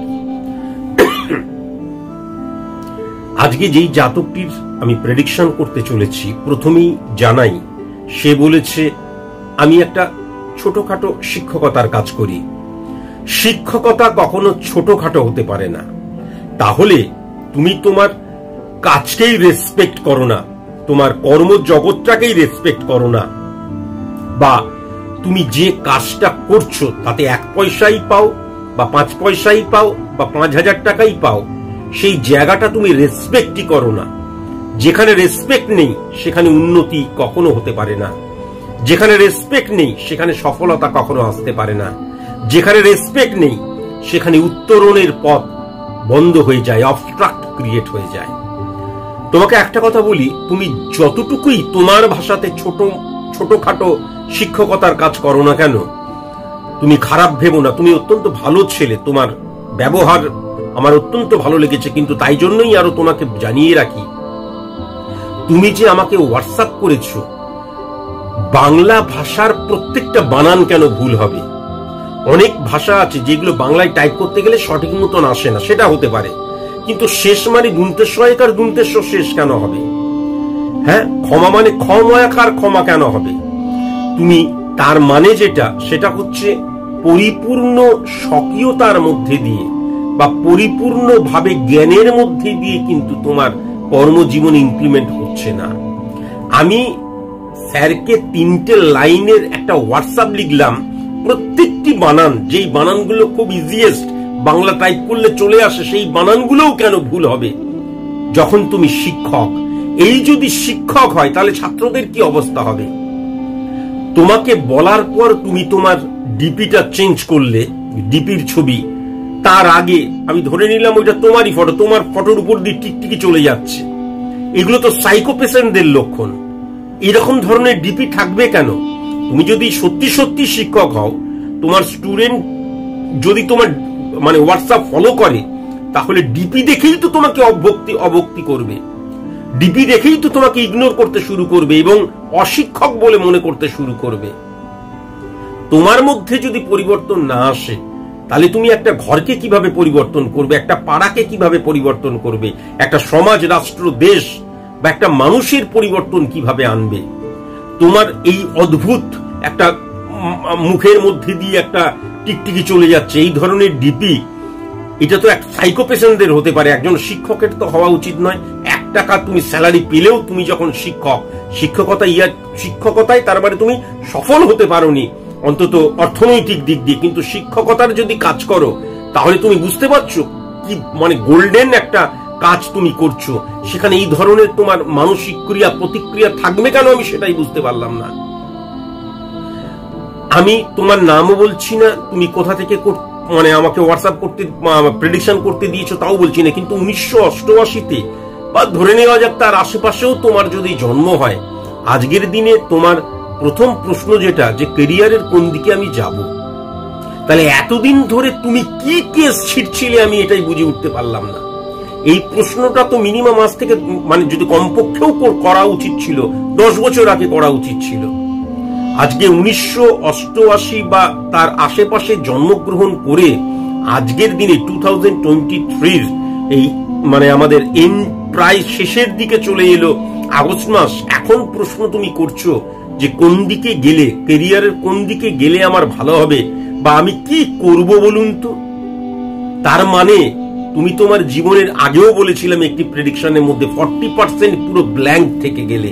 আজকে যেই জাতকটির আমি প্রেডিকশন করতে চলেছি, প্রথমেই জানাই, সে বলেছে আমি একটা ছোটখাটো শিক্ষকতার কাজ করি। শিক্ষকতা কখনো ছোটখাটো হতে পারে না। তাহলে তুমি তোমার কাজকেই রেসপেক্ট করো না, তোমার কর্মজগৎটাকেই রেসপেক্ট করো না, বা তুমি যে কাজটা করছো তাতে এক পয়সাই পাও বা পাঁচ পয়সাই পাও বা পাঁচ হাজার টাকাই পাও, সেই জায়গাটা তুমি রেসপেক্টই করো না। যেখানে রেসপেক্ট নেই সেখানে উন্নতি কখনো হতে পারে না। যেখানে রেসপেক্ট নেই সেখানে সফলতা কখনো আসতে পারে না। যেখানে রেসপেক্ট নেই সেখানে উত্তরণের পথ বন্ধ হয়ে যায়, অবস্ট্রাক্ট ক্রিয়েট হয়ে যায়। তোমাকে একটা কথা বলি, তুমি যতটুকুই তোমার ভাষাতে ছোট ছোটখাটো শিক্ষকতার কাজ করো না কেন, তুমি খারাপ ভেবো না। তুমি অত্যন্ত ভালো ছেলে, তোমার ব্যবহার আমার অত্যন্ত ভালো লেগেছে, কিন্তু তাই জন্যই আরো তোমাকে জানিয়ে রাখি, তুমি যে আমাকে হোয়াটসঅ্যাপ করেছো, বাংলা ভাষার প্রত্যেকটা বানান কেন ভুল হবে? অনেক ভাষা আছে যেগুলো বাংলায় টাইপ করতে গেলে সঠিক মতন আসে না, সেটা হতে পারে, কিন্তু শেষ মানে গুণতেশ্বয়কার গুণতেশ্বর শেষ কেন হবে? হ্যাঁ, ক্ষমা মানে ক্ষময়াকার ক্ষমা কেন হবে? তুমি তার মানে যেটা, সেটা হচ্ছে পরিপূর্ণ স্বকীয়তার মধ্যে দিয়ে বা পরিপূর্ণভাবে জ্ঞানের মধ্যে দিয়ে কিন্তু তোমার কর্মজীবনে ইমপ্লিমেন্ট হচ্ছে না। আমি স্যারকে তিনটে লাইনের একটা হোয়াটসঅ্যাপ লিখলাম, প্রত্যেকটি বানান, যেই বানানগুলো খুব ইজিয়েস্ট, বাংলা টাইপ করলে চলে আসে, সেই বানানগুলোও কেন ভুল হবে? যখন তুমি শিক্ষক, এই যদি শিক্ষক হয় তাহলে ছাত্রদের কি অবস্থা হবে? তোমাকে বলার পর তুমি তোমার ডিপিটা চেঞ্জ করলে, ডিপির ছবি, তার আগে আমি ধরে নিলাম ওইটা তোমারই ফটো, তোমার ফটোর উপর দিয়ে টিকটিকি চলে যাচ্ছে। এগুলো তো সাইকো পেশেন্টদের লক্ষণ। এরকম ধরনের ডিপি থাকবে কেন? তুমি যদি সত্যি সত্যি শিক্ষক হও, তোমার স্টুডেন্ট যদি তোমার মানে হোয়াটসঅ্যাপ ফলো করে, তাহলে ডিপি দেখেই তো তোমাকে অভক্তি অভক্তি করবে, ডিপি দেখেই তো তোমাকে ইগনোর করতে শুরু করবে এবং অশিক্ষক বলে মনে করতে শুরু করবে। তোমার মধ্যে যদি পরিবর্তন না আসে, তাহলে তুমি একটা ঘরকে কিভাবে পরিবর্তন করবে, একটা পাড়াকে কিভাবে পরিবর্তন করবে, একটা সমাজ, রাষ্ট্র, দেশ বা একটা মানুষের পরিবর্তন কিভাবে আনবে? তোমার এই অদ্ভুত একটা মুখের মধ্যে দিয়ে একটা টিকটিকি চলে যাচ্ছে, এই ধরনের ডিপি, এটা তো এক সাইকো পেশেন্টদের হতে পারে, একজন শিক্ষকের তো হওয়া উচিত নয়। এক টাকা তুমি স্যালারি পেলেও তুমি যখন শিক্ষক, শিক্ষকতা ইয়ার শিক্ষকতায় তার মানে তুমি সফল হতে পারোনি অন্তত অর্থনৈতিক দিক দিয়ে, কিন্তু শিক্ষকতার যদি কাজ করো তাহলে তুমি বুঝতে পারছো কি মানে গোল্ডেন একটা কাজ তুমি করছো। সেখানে এই ধরনের তোমার মানসিক ক্রিয়া প্রতিক্রিয়া থাকবে কেন, আমি সেটাই বুঝতে পারলাম না। আমি তোমার নামও বলছি না, তুমি কোথা থেকে মানে আমাকে হোয়াটসঅ্যাপ করতে প্রেডিকশন করতে দিয়েছো তাও বলছি না, কিন্তু উনিশশো অষ্টআশিতে বা ধরে নেওয়া যাক তার আশেপাশেও তোমার যদি জন্ম হয়, আজকের দিনে তোমার প্রথম প্রশ্ন যেটা যে ক্যারিয়ারের কোন দিকে আমি যাব, তাহলে এতদিন ধরে তুমি কি কেস ছিটছিলে আমি এটাই বুঝে উঠতে পারলাম না। এই প্রশ্নটা তো মিনিমাম আজ থেকে মানে যদি কমপক্ষেও করা উচিত ছিল দশ বছর আগে করা উচিত ছিল। আজকে উনিশশো অষ্টআশি বা তার আশেপাশে জন্মগ্রহণ করে আজকের দিনে টু থাউজেন্ড টোয়েন্টি থ্রির এই মানে আমাদের এন প্রায় শেষের দিকে চলে এলো আগস্ট মাস, এখন প্রশ্ন তুমি করছো যে কোন দিকে গেলে ক্যারিয়ারের কোন দিকে গেলে আমার ভালো হবে বা আমি কি করব বলুন তো। তার মানে তুমি তোমার জীবনের আগেও বলেছিলাম একটি প্রেডিকশনের মধ্যে ফর্টি পার্সেন্ট পুরো ব্ল্যাঙ্ক থেকে গেলে।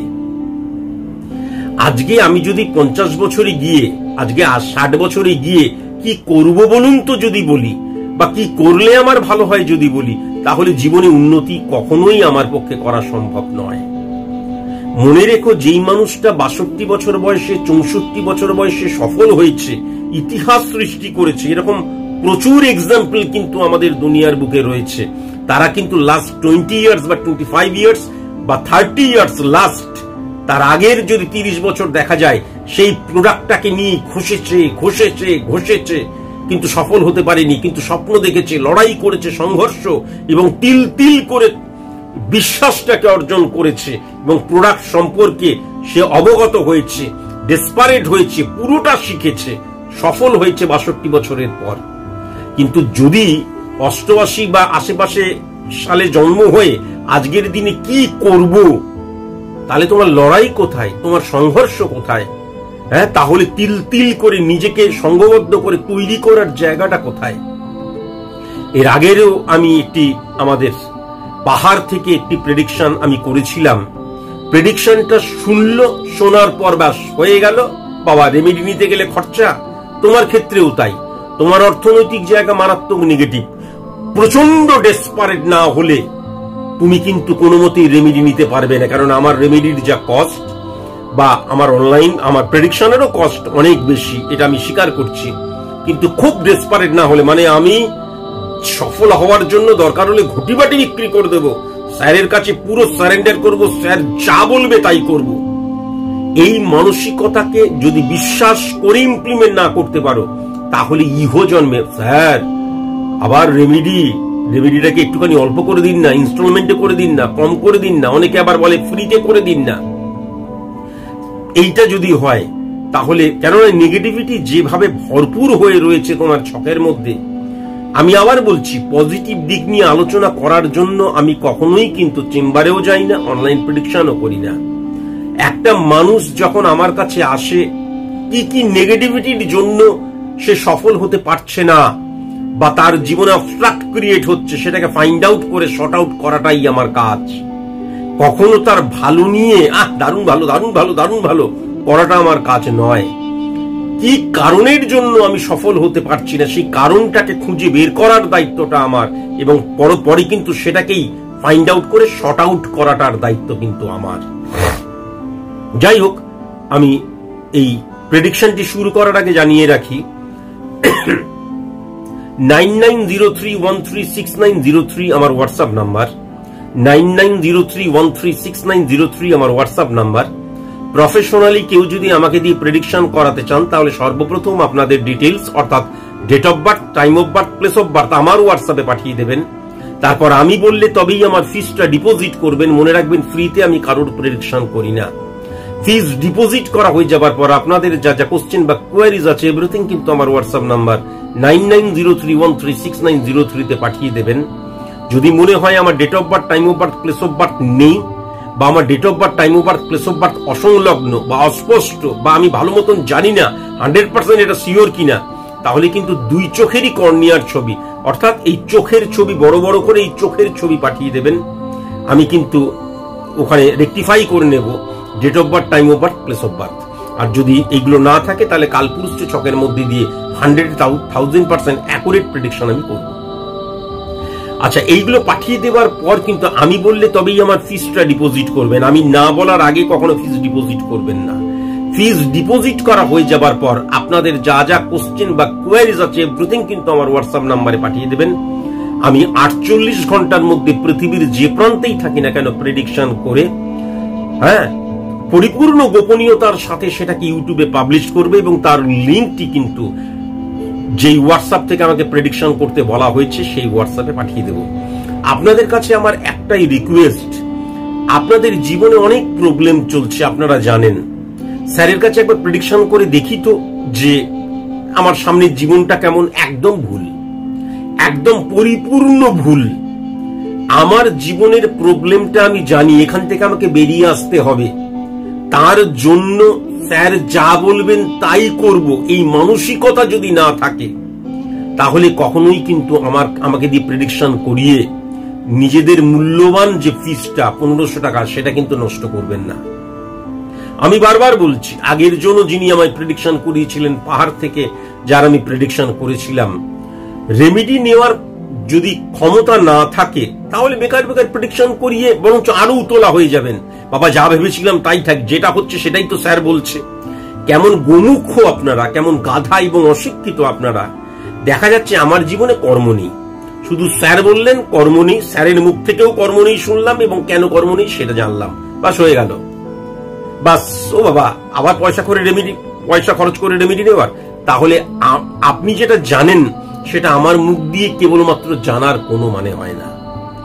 আজকে আমি যদি পঞ্চাশ বছরে গিয়ে আজকে ষাট বছরে গিয়ে কি করব বলুন তো যদি বলি, বা কি করলে আমার ভালো হয় যদি বলি, তাহলে জীবনে উন্নতি কখনোই আমার পক্ষে করা সম্ভব নয়। মনে রেখো, যেই মানুষটা বাষট্টি বছর বয়সে চৌষট্টি বছর বয়সে সফল হয়েছে, ইতিহাস সৃষ্টি করেছে, এরকম প্রচুর এক্সাম্পল কিন্তু আমাদের দুনিয়ার বুকে রয়েছে। তারা কিন্তু লাস্ট টোয়েন্টি ইয়ার্স বা টোয়েন্টি ফাইভ ইয়ার্স বা থার্টি ইয়ার্স লাস্ট তার আগের যদি তিরিশ বছর দেখা যায়, সেই প্রোডাক্টটাকে নিয়ে ঘষেছে ঘষেছে ঘষেছে কিন্তু সফল হতে পারেনি, কিন্তু স্বপ্ন দেখেছে, লড়াই করেছে, সংঘর্ষ এবং তিল তিল করে বিশ্বাসটাকে অর্জন করেছে এবং প্রোডাক্ট সম্পর্কে সে অবগত হয়েছে, ডেসপারেট হয়েছে, পুরোটা শিখেছে, সফল হয়েছে বাষট্টি বছরের পর। কিন্তু যদি অষ্টআশি বা আশেপাশে সালে জন্ম হয়ে আজকের দিনে কি করব, তাহলে তোমার লড়াই কোথায়, তোমার সংঘর্ষ কোথায়? হ্যাঁ, তাহলে তিল তিল করে নিজেকে সংঘবদ্ধ করে তৈরি করার জায়গাটা কোথায়? এর আগেরও আমি একটি আমাদের পাহাড় থেকে একটি প্রেডিকশন আমি করেছিলাম। প্রেডিকশনটা শুনল, শোনার পর ব্যাস হয়ে গেল, বাবা রেমেডি নিতে গেলে খরচা। তোমার ক্ষেত্রেও তাই, তোমার অর্থনৈতিক জায়গা মারাত্মক নেগেটিভ, প্রচন্ড ডেসপারেট না হলে তুমি কিন্তু কোনো মতেই রেমেডি নিতে পারবে না। কারণ আমার রেমেডির যা কস্ট বা আমার অনলাইন আমার প্রেডিকশনেরও কস্ট অনেক বেশি, এটা আমি স্বীকার করছি। কিন্তু খুব ডেসপারেট না হলে, মানে আমি সফল হওয়ার জন্য দরকার হলে ঘুটি বাটি বিক্রি করে দেবো, স্যারের কাছে পুরো সারেন্ডার করব, স্যার যা বলবে তাই করব, এই মানসিকতাকে যদি বিশ্বাস করে ইমপ্লিমেন্ট না করতে পারো, তাহলে ইহো জন্মে স্যার আবার রেমেডি রেমেডিটাকে একটুখানি অল্প করে দিন না, ইনস্টলমেন্টে করে দিন না, কম করে দিন না, অনেকে আবার বলে ফ্রিতে করে দিন না। এইটা যদি হয় তাহলে, কেননা নেগেটিভিটি যেভাবে ভরপুর হয়ে রয়েছে তোমার ছকের মধ্যে, আমি আবার বলছি পজিটিভ দিক নিয়ে আলোচনা করার জন্য আমি কখনোই কিন্তু চেম্বারেও যাই না, অনলাইন প্রেডিকশনও করি না। একটা মানুষ যখন আমার কাছে আসে কি কি নেগেটিভিটির জন্য সে সফল হতে পারছে না বা তার জীবনে অবস্ট্রাক্ট ক্রিয়েট হচ্ছে, সেটাকে ফাইন্ড আউট করে শর্ট আউট করাটাই আমার কাজ। কখনো তার ভালো নিয়ে আহ দারুণ ভালো দারুণ ভালো দারুণ ভালো করাটা আমার কাজ নয়। কি কারণের জন্য আমি সফল হতে পারছি না, সেই কারণটাকে খুঁজে বের করার দায়িত্বটা আমার, এবং পরে কিন্তু সেটাকেই ফাইন্ড আউট করে শর্ট আউট করাটার দায়িত্ব কিন্তু আমার। যাই হোক, আমি এই প্রেডিকশনটি শুরু করার আগে জানিয়ে রাখি, nine nine zero three one three six nine zero three আমার WhatsApp number, nine nine zero three one three six nine zero three আমার হোয়াটসঅ্যাপ নাম্বার। প্রফেশনালি কেউ যদি আমাকে দিয়ে প্রেডিকশন করাতে চান, তাহলে সর্বপ্রথম আপনাদের ডিটেলস অর্থাৎ date of birth, time of birth, place of birth আমার হোয়াটসঅ্যাপে পাঠিয়ে দেবেন। তারপর আমি বললে তবেই আমার ফিসটা ডিপোজিট করবেন। মনে রাখবেন, ফ্রিতে আমি কারোর প্রেডিকশন করি না। ফিস ডিপোজিট করা হয়ে যাবার পর আপনাদের যা যা কোশ্চেন বা কোয়ারিজ আছে এভরিথিং কিন্তু আমার WhatsApp number nine nine zero three one three six nine zero থ্রিতে পাঠিয়ে দেবেন। যদি মনে হয় আমার date of birth, time of birth, place of birth নেই বা আমার date of birth, time of birth, place of birth অসংলগ্ন বা অস্পষ্ট, বা আমি ভালো মতন জানি না হান্ড্রেড পার্সেন্ট এটা শিওর কিনা, তাহলে কিন্তু দুই চোখেরই কর্নিয়ার ছবি, অর্থাৎ এই চোখের ছবি বড় বড় করে এই চোখের ছবি পাঠিয়ে দেবেন। আমি কিন্তু ওখানে রেকটিফাই করে নেব date of birth, time of birth, place of birth. আর যদি এইগুলো না থাকে তাহলে কালপুরুষ ছকের মধ্যে দিয়ে hundred thousand percent accurate prediction আমি করব। আচ্ছা, এইগুলো পাঠিয়ে দেওয়ার পর কিন্তু আমি বললে তবেই আমার ফিসটা ডিপোজিট করবেন, আমি না বলার আগে কখনো ফিস ডিপোজিট করবেন না। ফিস ডিপোজিট করা হয়ে যাবার পর আপনাদের যা যা কোশ্চেন বা কোয়ারিজ আছে এভরিথিং কিন্তু আমার হোয়াটসঅ্যাপ নাম্বারে পাঠিয়ে দেবেন। আমি আটচল্লিশ ঘন্টার মধ্যে পৃথিবীর যে প্রান্তেই থাকি না কেন প্রেডিকশন করে, হ্যাঁ, পরিপূর্ণ গোপনীয়তার সাথে সেটাকে ইউটিউবে পাবলিশ করবে এবং তার লিঙ্কটি কিন্তু যেই হোয়াটসঅ্যাপ থেকে আমাকে প্রেডিকশন করতে বলা হয়েছে সেই হোয়াটসঅ্যাপে পাঠিয়ে দেব। আপনাদের কাছে আমার একটাই রিকোয়েস্ট, আপনাদের জীবনে অনেক প্রবলেম চলছে, আপনারা জানেন। স্যারের কাছে একবার প্রেডিকশন করে দেখি তো যে আমার সামনের জীবনটা কেমন। একদম ভুল, একদম পরিপূর্ণ ভুল। আমার জীবনের প্রবলেমটা আমি জানি, এখান থেকে আমাকে বেরিয়ে আসতে হবে। তার জন্য স্যার যা বলবেন তাই করব, এই মানসিকতা যদি না থাকে তাহলে কখনোই কিন্তু আমার আমাকে দিয়ে প্রেডিকশন করিয়ে নিজেদের মূল্যবান যে ফিসটা পনেরোশো টাকা সেটা কিন্তু নষ্ট করবেন না। আমি বারবার বলছি, আগের জন্য যিনি আমায় প্রেডিকশন করিয়েছিলেন পাহাড় থেকে, যার আমি প্রেডিকশন করেছিলাম, রেমেডি নেওয়ার যদি ক্ষমতা না থাকে তাহলে বেকার বেকার প্রেডিকশন করিয়ে বরঞ্চ আরো উতলা হয়ে যাবেন। বাবা যা ভেবেছিলাম তাই থাক, যেটা হচ্ছে সেটাই তো স্যার বলছে। কেমন গোমুখ আপনারা, কেমন গাধা এবং অশিক্ষিত আপনারা। দেখা যাচ্ছে আমার জীবনে কর্ম নেই, শুধু স্যার বললেন কর্ম নেই, স্যারের মুখ থেকেও কর্ম নেই শুনলাম এবং কেন কর্ম নেই সেটা জানলাম, বাস হয়ে গেল। বাস, ও বাবা আবার পয়সা করে রেমেডি, পয়সা খরচ করে রেমেডি নেওয়ার। তাহলে আপনি যেটা জানেন সেটা আমার মুখ দিয়ে কেবলমাত্র জানার কোনো মানে হয় না।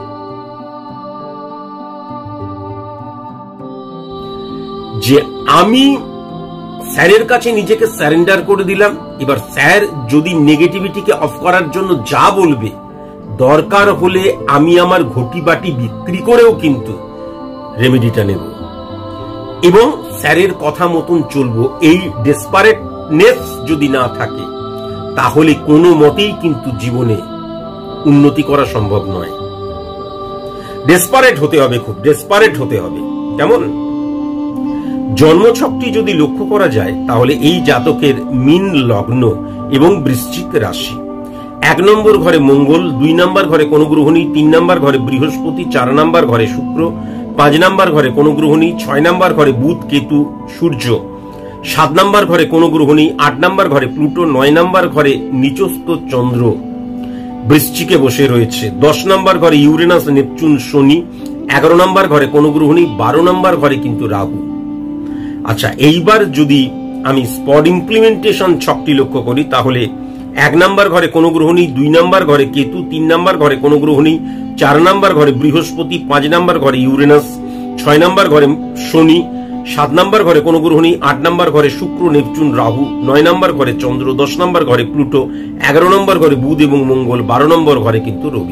যে আমি স্যারের কাছে নিজেকে সারেন্ডার করে দিলাম, এবার স্যার যদি নেগেটিভিটিকে অফ করার জন্য যা বলবে, দরকার হলে আমি আমার ঘটি বাটি বিক্রি করেও কিন্তু রেমেডিটা নেব এবং স্যারের কথা মতন চলবো। এই ডেসপারেটনেস যদি না থাকে তাহলে কোনো মতেই কিন্তু জীবনে উন্নতি করা সম্ভব নয়। ডেসপারেট হতে হবে, খুব ডেসপারেট হতে হবে। কেমন জন্মছকটি যদি লক্ষ্য করা যায় তাহলে এই জাতকের মীন লগ্ন এবং বৃশ্চিক রাশি, এক নম্বর ঘরে মঙ্গল, দুই নম্বর ঘরে কোন গ্রহ নেই, তিন নম্বর ঘরে বৃহস্পতি, চার নম্বর ঘরে শুক্র, পাঁচ নম্বর ঘরে কোন গ্রহ নেই, ছয় নম্বর ঘরে বুধ, কেতু, সূর্য, সাত নম্বর ঘরে কোন গ্রহ নেই, আট নম্বর ঘরে প্লুটো, নয় নম্বর ঘরে নিচস্থ চন্দ্র বৃশ্চিকে বসে রয়েছে, দশ নম্বর ঘরে ইউরেনাস, নেপচুন, শনি, এগারো নম্বর ঘরে কোন গ্রহ নেই, বারো নম্বর ঘরে কিন্তু রাহু। আচ্ছা, এইবার যদি আমি স্পট ইমপ্লিমেন্টেশন ছকটি লক্ষ্য করি তাহলে এক নম্বর ঘরে কোন গ্রহ নেই, দুই নম্বর ঘরে কেতু, তিন নম্বর ঘরে কোন গ্রহ নেই, চার নম্বর ঘরে বৃহস্পতি, পাঁচ নম্বর ঘরে ইউরেনাস, ছয় নম্বর ঘরে শনি, সাত নম্বর ঘরে কোন গ্রহ নেই, আট নম্বর ঘরে শুক্র, নেপচুন, রাহু, নয় নম্বর ঘরে চন্দ্র, দশ নম্বর ঘরে প্লুটো, এগারো নম্বর ঘরে বুধ এবং মঙ্গল, বারো নম্বর ঘরে কিন্তু রবি।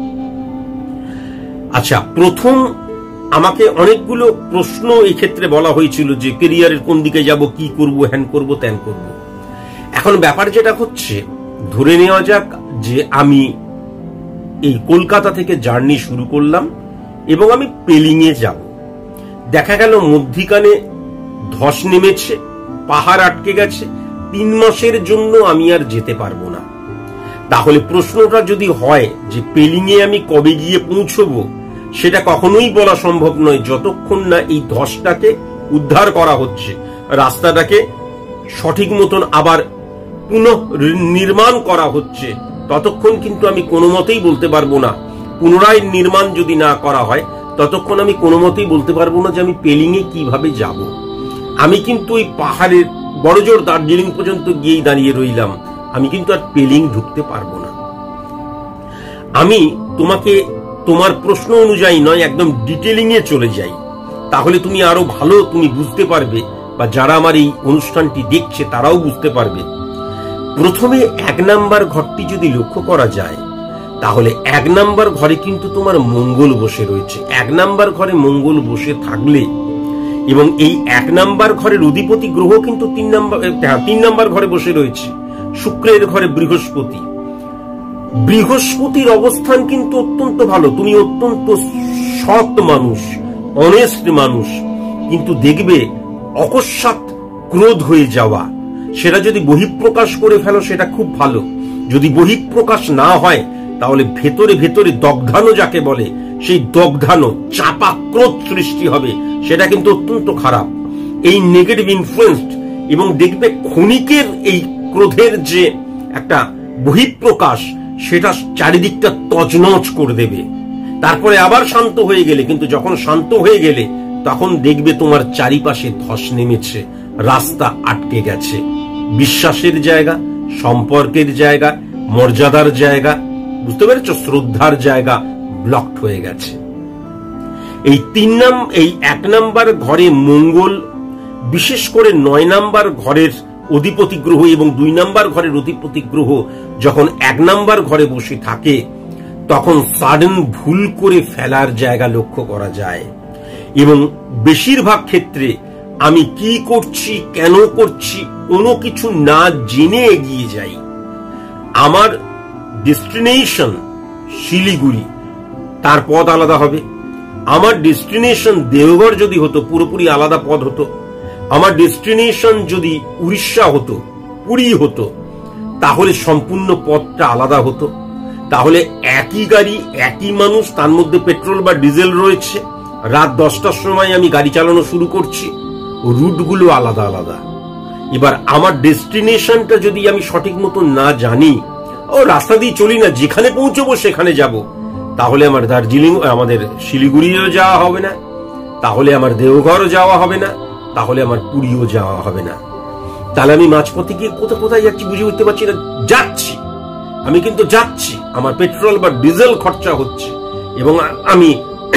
আচ্ছা, প্রথম আমাকে অনেকগুলো প্রশ্ন এই ক্ষেত্রে বলা হয়েছিল যে ক্যারিয়ারের কোন দিকে যাব, কি করব, হ্যান করব, ত্যান করব। এখন ব্যাপার যেটা হচ্ছে, ধরে নেওয়া যাক যে আমি এই কলকাতা থেকে জার্নি শুরু করলাম এবং আমি পেলিংয়ে যাব। দেখা গেল মধ্যিখানে ধস নেমেছে, পাহাড় আটকে গেছে, তিন মাসের জন্য আমি আর যেতে পারবো না। তাহলে প্রশ্নটা যদি হয় যে পেলিংয়ে আমি কবে গিয়ে পৌঁছবো, সেটা কখনোই বলা সম্ভব নয় যতক্ষণ না এই ধসটাকে উদ্ধার করা হচ্ছে, রাস্তাটাকে সঠিক মতন আবার পুনঃ নির্মাণ করা হচ্ছে, ততক্ষণ কিন্তু আমি কোনো মতেই বলতে পারবো না। পুনরায় নির্মাণ যদি না করা হয় ততক্ষণ আমি কোনো মতেই বলতে পারবো না যে আমি পেলিংয়ে কিভাবে যাব। আমি কিন্তু ওই পাহাড়ের বড়জোর দার্জিলিং পর্যন্ত গিয়েই দাঁড়িয়ে রইলাম, আমি কিন্তু আর পেলিং ঢুকতে পারবো না। আমি তোমাকে তোমার প্রশ্ন অনুযায়ী নয়, একদম ডিটেলিং এ চলে যাই, তাহলে তুমি আরো ভালো তুমি বুঝতে পারবে, বা যারা আমার এই অনুষ্ঠানটি দেখছে তারাও বুঝতে পারবে। প্রথমে এক নাম্বার ঘরটি যদি লক্ষ্য করা যায় তাহলে এক নাম্বার ঘরে কিন্তু তোমার মঙ্গল বসে রয়েছে। এক নাম্বার ঘরে মঙ্গল বসে থাকলে এবং এই এক নাম্বার ঘরের অধিপতি গ্রহ কিন্তু তিন নাম্বার তিন নাম্বার ঘরে বসে রয়েছে, শুক্রের ঘরে বৃহস্পতি। বৃহস্পতির অবস্থান কিন্তু অত্যন্ত ভালো। তুমি অত্যন্ত সৎ মানুষ, অনেস্ট মানুষ, কিন্তু দেখবে অকস্মাৎ ক্রোধ হয়ে যাওয়া, সেটা যদি বহিঃপ্রকাশ করে ফেলো সেটা খুব ভালো। যদি বহিঃপ্রকাশ না হয় তাহলে ভেতরে ভেতরে দগ্ধানো যাকে বলে, সেই দগ্ধানো চাপা ক্রোধ সৃষ্টি হবে, সেটা কিন্তু অত্যন্ত খারাপ। এই নেগেটিভ ইনফ্লুয়েন্সড এবং দেখবে ক্ষণিকের এই ক্রোধের যে একটা বহিঃপ্রকাশ, সেটা চারিদিকটা তছনছ করে দেবে। তারপরে আবার শান্ত হয়ে গেলে, কিন্তু যখন শান্ত হয়ে গেলে তখন দেখবে তোমার চারিপাশে ধস নেমেছে, রাস্তা আটকে গেছে, বিশ্বাসের জায়গা, সম্পর্কের জায়গা, মর্যাদার জায়গা, বুঝতে পেরেছ, শ্রদ্ধার জায়গা ব্লকড হয়ে গেছে। এই তিন নাম এই এক নাম্বার ঘরে মঙ্গল, বিশেষ করে নয় নাম্বার ঘরের অধিপতি গ্রহ এবং দুই নাম্বার ঘরের অধিপতি গ্রহ যখন এক নাম্বার ঘরে বসে থাকে, তখন সাডেন ভুল করে ফেলার জায়গা লক্ষ্য করা যায়। এবং বেশিরভাগ ক্ষেত্রে আমি কি করছি, কেন করছি, কোনো কিছু না জেনে এগিয়ে যাই। আমার ডেস্টিনেশন শিলিগুড়ি, তার পথ আলাদা হবে। আমার ডেস্টিনেশন দেওঘর যদি হতো, পুরোপুরি আলাদা পথ হতো। আমার ডেস্টিনেশন যদি উড়িষ্যা হতো, পুরী হতো, তাহলে সম্পূর্ণ পথটা আলাদা হতো। তাহলে একই গাড়ি, একই মানুষ, তার মধ্যে পেট্রোল বা ডিজেল রয়েছে। রাত দশটার সময় আমি গাড়ি চালানো শুরু করছি, রুটগুলো আলাদা আলাদা। এবার আমার ডেস্টিনেশনটা যদি আমি সঠিক মতো না জানি, ও রাস্তা দিয়ে চলি না, যেখানে পৌঁছবো সেখানে যাব, তাহলে আমার দার্জিলিং, আমাদের শিলিগুড়িও যাওয়া হবে না, তাহলে আমার দেওঘরও যাওয়া হবে না, তাহলে আমার পুরীও যাওয়া হবে না। তাহলে আমি মাঝপথে গিয়ে কোথায় কোথায় যাচ্ছি বুঝে উঠতে পারছি না। যাচ্ছি, আমি কিন্তু যাচ্ছি, আমার পেট্রোল বা ডিজেল খরচা হচ্ছে এবং আমি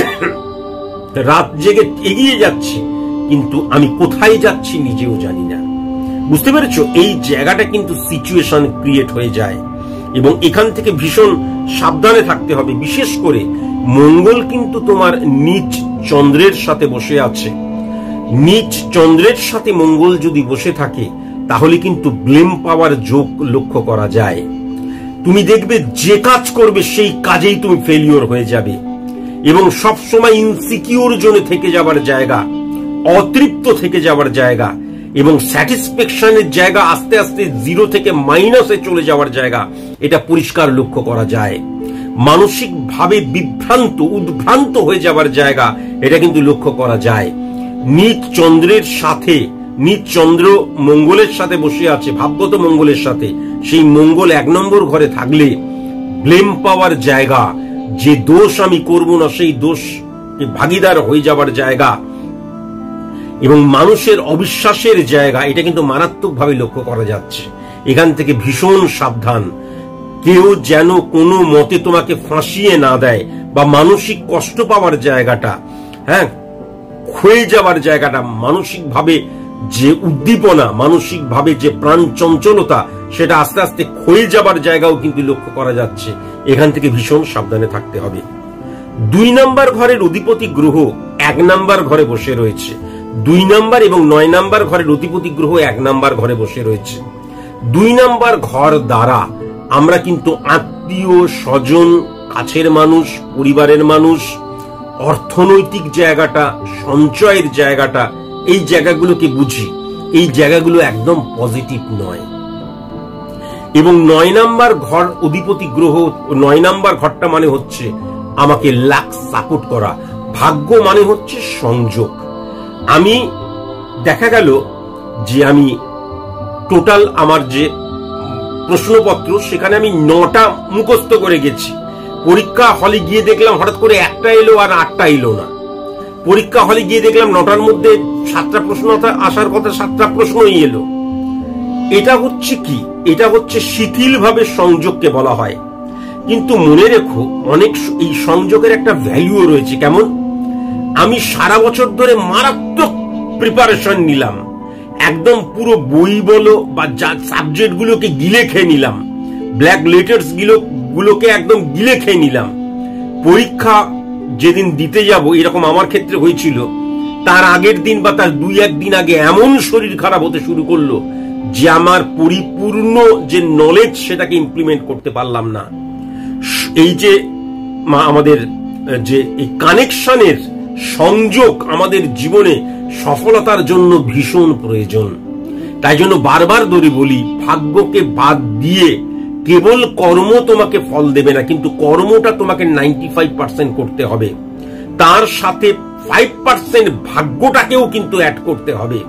রাত জেগে এগিয়ে যাচ্ছি, কিন্তু আমি কোথায় যাচ্ছি নিজেও জানি না। বুঝতে পেরেছো? এই জায়গাটা কিন্তু সিচুয়েশন ক্রিয়েট হয়ে যায় এবং এখান থেকে ভীষণ সাবধানে থাকতে হবে। বিশেষ করে মঙ্গল কিন্তু তোমার নিচ চন্দ্রের সাথে বসে আছে। নিচ চন্দ্রের সাথে মঙ্গল যদি বসে থাকে তাহলে কিন্তু ব্লেম পাওয়ার যোগ লক্ষ্য করা যায়। তুমি দেখবে যে কাজ করবে সেই কাজেই তুমি ফেলিওর হয়ে যাবে এবং সবসময় ইনসিকিউর জোনে থেকে যাবার জায়গা, অতৃপ্ত থেকে যাবার জায়গা এবং স্যাটিসফ্যাকশনের জায়গা আস্তে আস্তে জিরো থেকে মাইনাসে চলে যাওয়ার জায়গা, এটা পরিষ্কার লক্ষ্য করা যায়। মানসিক ভাবে বিভ্রান্ত, উদ্ভ্রান্ত হয়ে যাবার জায়গা, এটা কিন্তু লক্ষ্য করা যায়। নিচ চন্দ্রের সাথে, নিচ চন্দ্র মঙ্গলের সাথে বসে আছে, ভাগ্যত মঙ্গলের সাথে, সেই মঙ্গল এক নম্বর ঘরে থাকলে ব্লেম পাওয়ার জায়গা, যে দোষ আমি করব না সেই দোষ ভাগিদার হয়ে যাবার জায়গা এবং মানুষের অবিশ্বাসের জায়গা, এটা কিন্তু মারাত্মকভাবে লক্ষ্য করা যাচ্ছে। এখান থেকে ভীষণ সাবধান। কেউ যেন কোনো মতে তোমাকে ফাঁসিয়ে না দেয় বা মানসিক কষ্ট পাওয়ার জায়গাটা, হ্যাঁ, ক্ষয়ে যাবার জায়গাটা, মানসিকভাবে যে উদ্দীপনা, মানসিকভাবে যে প্রাণ চঞ্চলতা, সেটা আস্তে আস্তে ক্ষয়ে যাবার জায়গাও কিন্তু লক্ষ্য করা যাচ্ছে। এখান থেকে ভীষণ সাবধানে থাকতে হবে। দুই নাম্বার ঘরের অধিপতি গ্রহ এক নাম্বার ঘরে বসে রয়েছে। দুই নাম্বার এবং নয় নাম্বার ঘরের অধিপতি গ্রহ এক নাম্বার ঘরে বসে রয়েছে। দুই নাম্বার ঘর দ্বারা আমরা কিন্তু আত্মীয় স্বজন, কাছের মানুষ, পরিবারের মানুষ, অর্থনৈতিক জায়গাটা, সঞ্চয়ের জায়গাটা, এই জায়গাগুলোকে বুঝি। এই জায়গাগুলো একদম পজিটিভ নয়। এবং নয় নাম্বার ঘর অধিপতি গ্রহ, নয় নাম্বার ঘরটা মানে হচ্ছে আমাকে লাক সাপোর্ট করা। ভাগ্য মানে হচ্ছে সংযোগ। আমি দেখা গেল যে আমি টোটাল আমার যে প্রশ্নপত্র, সেখানে আমি নটা মুখস্থ করে গেছি। পরীক্ষা হলে গিয়ে দেখলাম হঠাৎ করে একটা এলো আর আটটা এলো না। পরীক্ষা হলে গিয়ে দেখলাম নটার মধ্যে সাতটা প্রশ্ন আসার কথা, সাতটা প্রশ্নই এলো। এটা হচ্ছে কি? এটা হচ্ছে শিথিল ভাবে সংযোগকে বলা হয়। কিন্তু মনে রেখো, অনেক এই সংযোগের একটা ভ্যালুও রয়েছে। কেমন? আমি সারা বছর ধরে মারাত্মক প্রিপারেশন নিলাম, একদম পুরো বই বলো বা সাবজেক্ট গুলোকে গিলে খেয়ে নিলাম, ব্ল্যাক লেটার্স গুলো গুলোকে একদম গিলে খেয়ে নিলাম। পরীক্ষা যেদিন দিতে যাব, এরকম আমার ক্ষেত্রে হয়েছিল, তার আগের দিন বা তার দুই একদিন আগে এমন শরীর খারাপ হতে শুরু করলো যে আমার পরিপূর্ণ যে নলেজ সেটাকে ইমপ্লিমেন্ট করতে পারলাম না। এই যে আমাদের যে এই কানেকশনের সংযোগ আমাদের জীবনে সফলতার জন্য ভীষণ প্রয়োজন। তাই জন্য বারবার ধরে বলি, ভাগ্যকে বাদ দিয়ে কেবল কর্ম তোমাকে ফল দেবে না, কিন্তু কর্মটা তোমাকে নাইনটি ফাইভ পার্সেন্ট করতে হবে, তার সাথে ফাইভ পার্সেন্ট ভাগ্যটাকেও কিন্তু অ্যাড করতে হবে।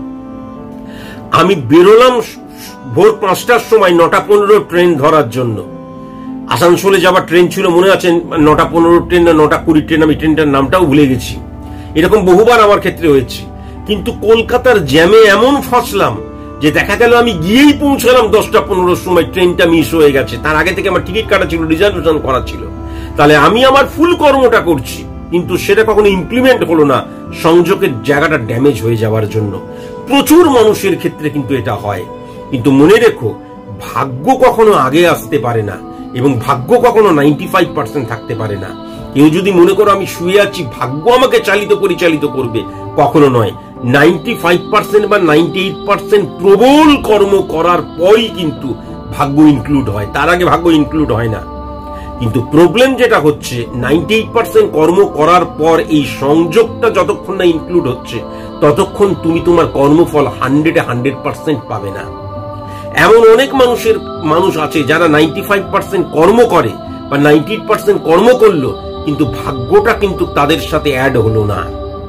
আমি বেরোলাম ভোর পাঁচটার সময় নটা পনেরো ট্রেন ধরার জন্য। আসানসোলে যাওয়ার ট্রেন ছিল, মনে আছে নটা পনেরো ট্রেন না নটা কুড়ি ট্রেন, আমি ট্রেনটার নামটাও ভুলে গেছি। এরকম বহুবার আমার ক্ষেত্রে হয়েছে। কিন্তু কলকাতার জ্যামে এমন ফাঁসলাম যে দেখা গেল আমি গিয়েই পৌঁছালাম দশটা পনেরোর সময়, ট্রেনটা মিস হয়ে গেছে। তার আগে থেকে আমার টিকিট কাটা ছিল, রিজার্ভেশন করা ছিল। তাহলে আমি আমার ফুল কর্মটা করছি, কিন্তু সেটা কখনো ইমপ্লিমেন্ট হলো না, সংযোগের জায়গাটা ড্যামেজ হয়ে যাওয়ার জন্য। প্রচুর মানুষের ক্ষেত্রে কিন্তু এটা হয়। কিন্তু মনে রেখো, ভাগ্য কখনো আগে আসতে পারে না এবং ভাগ্য কখনো নাইনটি ফাইভ পার্সেন্ট থাকতে পারে না। কেউ যদি মনে করো আমি শুয়ে আছি, ভাগ্য আমাকে চালিত পরিচালিত করবে, কখনো নয়। নাইনটি ফাইভ পার্সেন্ট বা নাইনটি এইট পার্সেন্ট প্রবল কর্ম করার পরই কিন্তু ভাগ্য ইনক্লুড হয়, তার আগে ভাগ্য ইনক্লুড হয় না। কিন্তু প্রবলেম যেটা হচ্ছে, নাইনটি এইট পার্সেন্ট কর্ম করার পর এই সংযোগটা যতক্ষণ না ইনক্লুড হচ্ছে, ততক্ষণ তুমি তোমার কর্মফল হান্ড্রেডে হান্ড্রেড পার্সেন্ট পাবে না। এমন অনেক মানুষের মানুষ আছে যারা নাইনটি ফাইভ পার্সেন্ট কর্ম করে বা নাইনটি এইট পার্সেন্ট কর্ম করলো, কিন্তু ভাগ্যটা কিন্তু তাদের সাথে অ্যাড হলো না।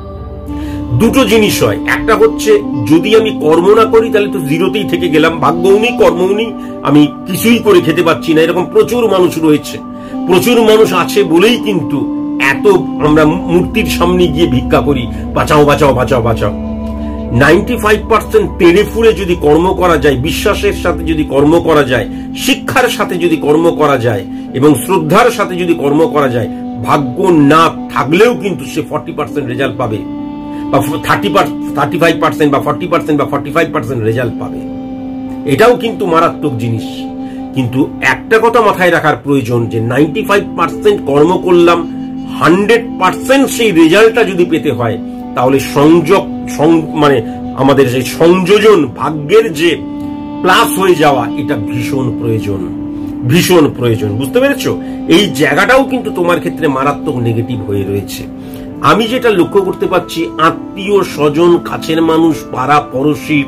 দুটো জিনিস হয়, একটা হচ্ছে যদি আমি কর্ম না করি তাহলে তো জিরোতেই থেকে গেলাম, ভাগ্যও নেই কর্মও নেই, আমি কিছুই করে খেতে পাচ্ছি না। এরকম প্রচুর মানুষ রয়েছে, প্রচুর মানুষ আছে বলেই কিন্তু এত আমরা মূর্তির সামনে গিয়ে ভিক্ষা করি, বাঁচাও বাঁচাও বাঁচাও বাঁচাও। নাইনটি ফাইভ পার্সেন্ট তেড়ে ফুড়ে যদি কর্ম করা যায়, বিশ্বাসের সাথে যদি কর্ম করা যায়, শিক্ষার সাথে যদি কর্ম করা যায় এবং শ্রদ্ধার সাথে যদি কর্ম করা যায়, ভাগ্য না থাকলেও কিন্তু সে ফর্টি পার্সেন্ট রেজাল্ট পাবে বা থার্টি থার্টি ফাইভ পার্সেন্ট বা ফর্টি পার্সেন্ট বা ফর্টি ফাইভ পার্সেন্ট রেজাল্ট পাবে। এটাও কিন্তু মারাত্মক জিনিস। কিন্তু একটা কথা মাথায় রাখার প্রয়োজন যে নাইনটি ফাইভ পার্সেন্ট কর্ম করলাম, হান্ড্রেড পার্সেন্ট সেই রেজাল্টটা যদি পেতে হয়, তাহলে সংযোগ মানে আমাদের সেই সংযোজন, ভাগ্যের যে প্লাস হয়ে যাওয়া, এটা ভীষণ প্রয়োজন, ভীষণ প্রয়োজন। বুঝতে পেরেছো? এই জায়গাটাও কিন্তু তোমার ক্ষেত্রে মারাত্মক নেগেটিভ হয়ে রয়েছে। আমি যেটা লক্ষ্য করতে পারছি, আত্মীয় স্বজন, কাছের মানুষ, পাড়া পড়শি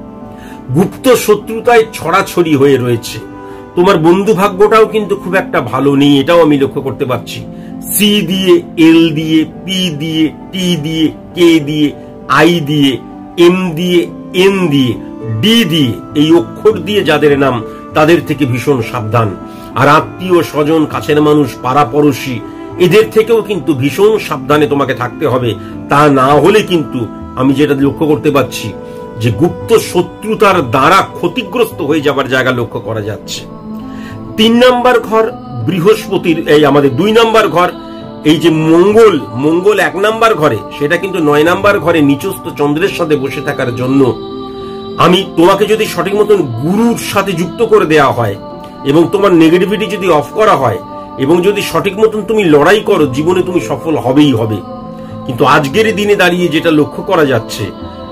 গুপ্ত শত্রুতায় ছড়াছড়ি হয়ে রয়েছে। তোমার বন্ধু ভাগ্যটাও কিন্তু খুব একটা ভালো নেই, এটাও আমি লক্ষ্য করতে পারছি। সি দিয়ে, এল দিয়ে, পি দিয়ে, টি দিয়ে, কে দিয়ে, আই দিয়ে, এম দিয়ে, এন দিয়ে, ডি দিয়ে, এই অক্ষর দিয়ে যাদের নাম, তাদের থেকে ভীষণ সাবধান। আর আত্মীয় স্বজন, কাছের মানুষ, পাড়া পড়শি, এদের থেকেও কিন্তু ভীষণ সাবধানে তোমাকে থাকতে হবে। তা না হলে কিন্তু আমি যেটা লক্ষ্য করতে পারছি যে গুপ্ত শত্রুতার দ্বারা ক্ষতিগ্রস্ত হয়ে যাবার জায়গা লক্ষ্য করা যাচ্ছে। তিন নাম্বার ঘর বৃহস্পতির, এই আমাদের দুই নাম্বার ঘর, এই যে মঙ্গল, মঙ্গল এক নাম্বার ঘরে, সেটা কিন্তু নয় নাম্বার ঘরে নিচস্থ চন্দ্রের সাথে বসে থাকার জন্য আমি তোমাকে যদি সঠিক মতন গুরুর সাথে যুক্ত করে দেওয়া হয় এবং তোমার নেগেটিভিটি যদি অফ করা হয় এবং যদি সঠিক মতন তুমি লড়াই করো, জীবনে তুমি সফল হবেই হবে। কিন্তু আজকের দিনে দাঁড়িয়ে যেটা লক্ষ্য করা যাচ্ছে,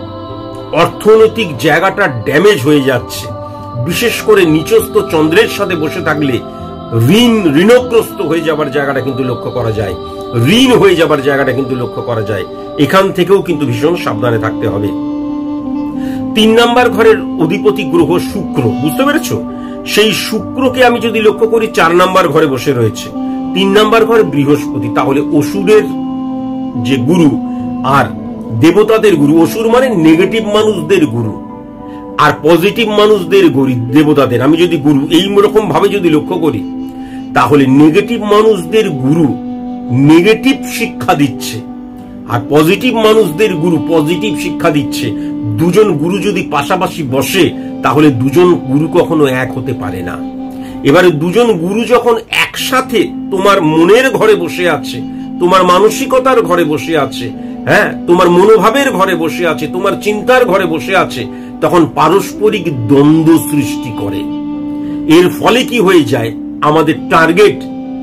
অর্থনৈতিক জায়গাটা ড্যামেজ হয়ে যাচ্ছে। বিশেষ করে নিচস্থ চন্দ্রের সাথে বসে থাকলে ঋণ ঋণগ্রস্ত হয়ে যাবার জায়গাটা কিন্তু লক্ষ্য করা যায়, ঋণ হয়ে যাবার জায়গাটা কিন্তু লক্ষ্য করা যায়। এখান থেকেও কিন্তু ভীষণ সাবধানে থাকতে হবে। তিন নাম্বার ঘরের অধিপতি গ্রহ শুক্র, বুঝতে পেরেছ? সেই শুক্রকে আমি যদি লক্ষ্য করি, চার নাম্বার ঘরে বসে রয়েছে। তিন নাম্বার ঘরে বৃহস্পতি, তাহলে অসুরের যে গুরু আর দেবতাদের গুরু, অসুর মানে নেগেটিভ মানুষদের গুরু আর পজিটিভ মানুষদের গুরু দেবতাদের, আমি যদি গুরু এই রকম ভাবে যদি লক্ষ্য করি, তাহলে নেগেটিভ মানুষদের গুরু নেগেটিভ শিক্ষা দিচ্ছে আর পজিটিভ মানুষদের গুরু পজিটিভ শিক্ষা দিচ্ছে। দুজন গুরু যদি পাশাপাশি বসে, তাহলে দুজন গুরু কখনো এক হতে পারে না। এবারে দুজন গুরু যখন একসাথে তোমার মনের ঘরে বসে আছে, তোমার মানসিকতার ঘরে বসে আছে, হ্যাঁ, তোমার মনোভাবের ঘরে বসে আছে, তোমার চিন্তার ঘরে বসে আছে, তখন পারস্পরিক দ্বন্দ্ব সৃষ্টি করে। এর ফলে কি হয়ে যায়, আমাদের টার্গেট,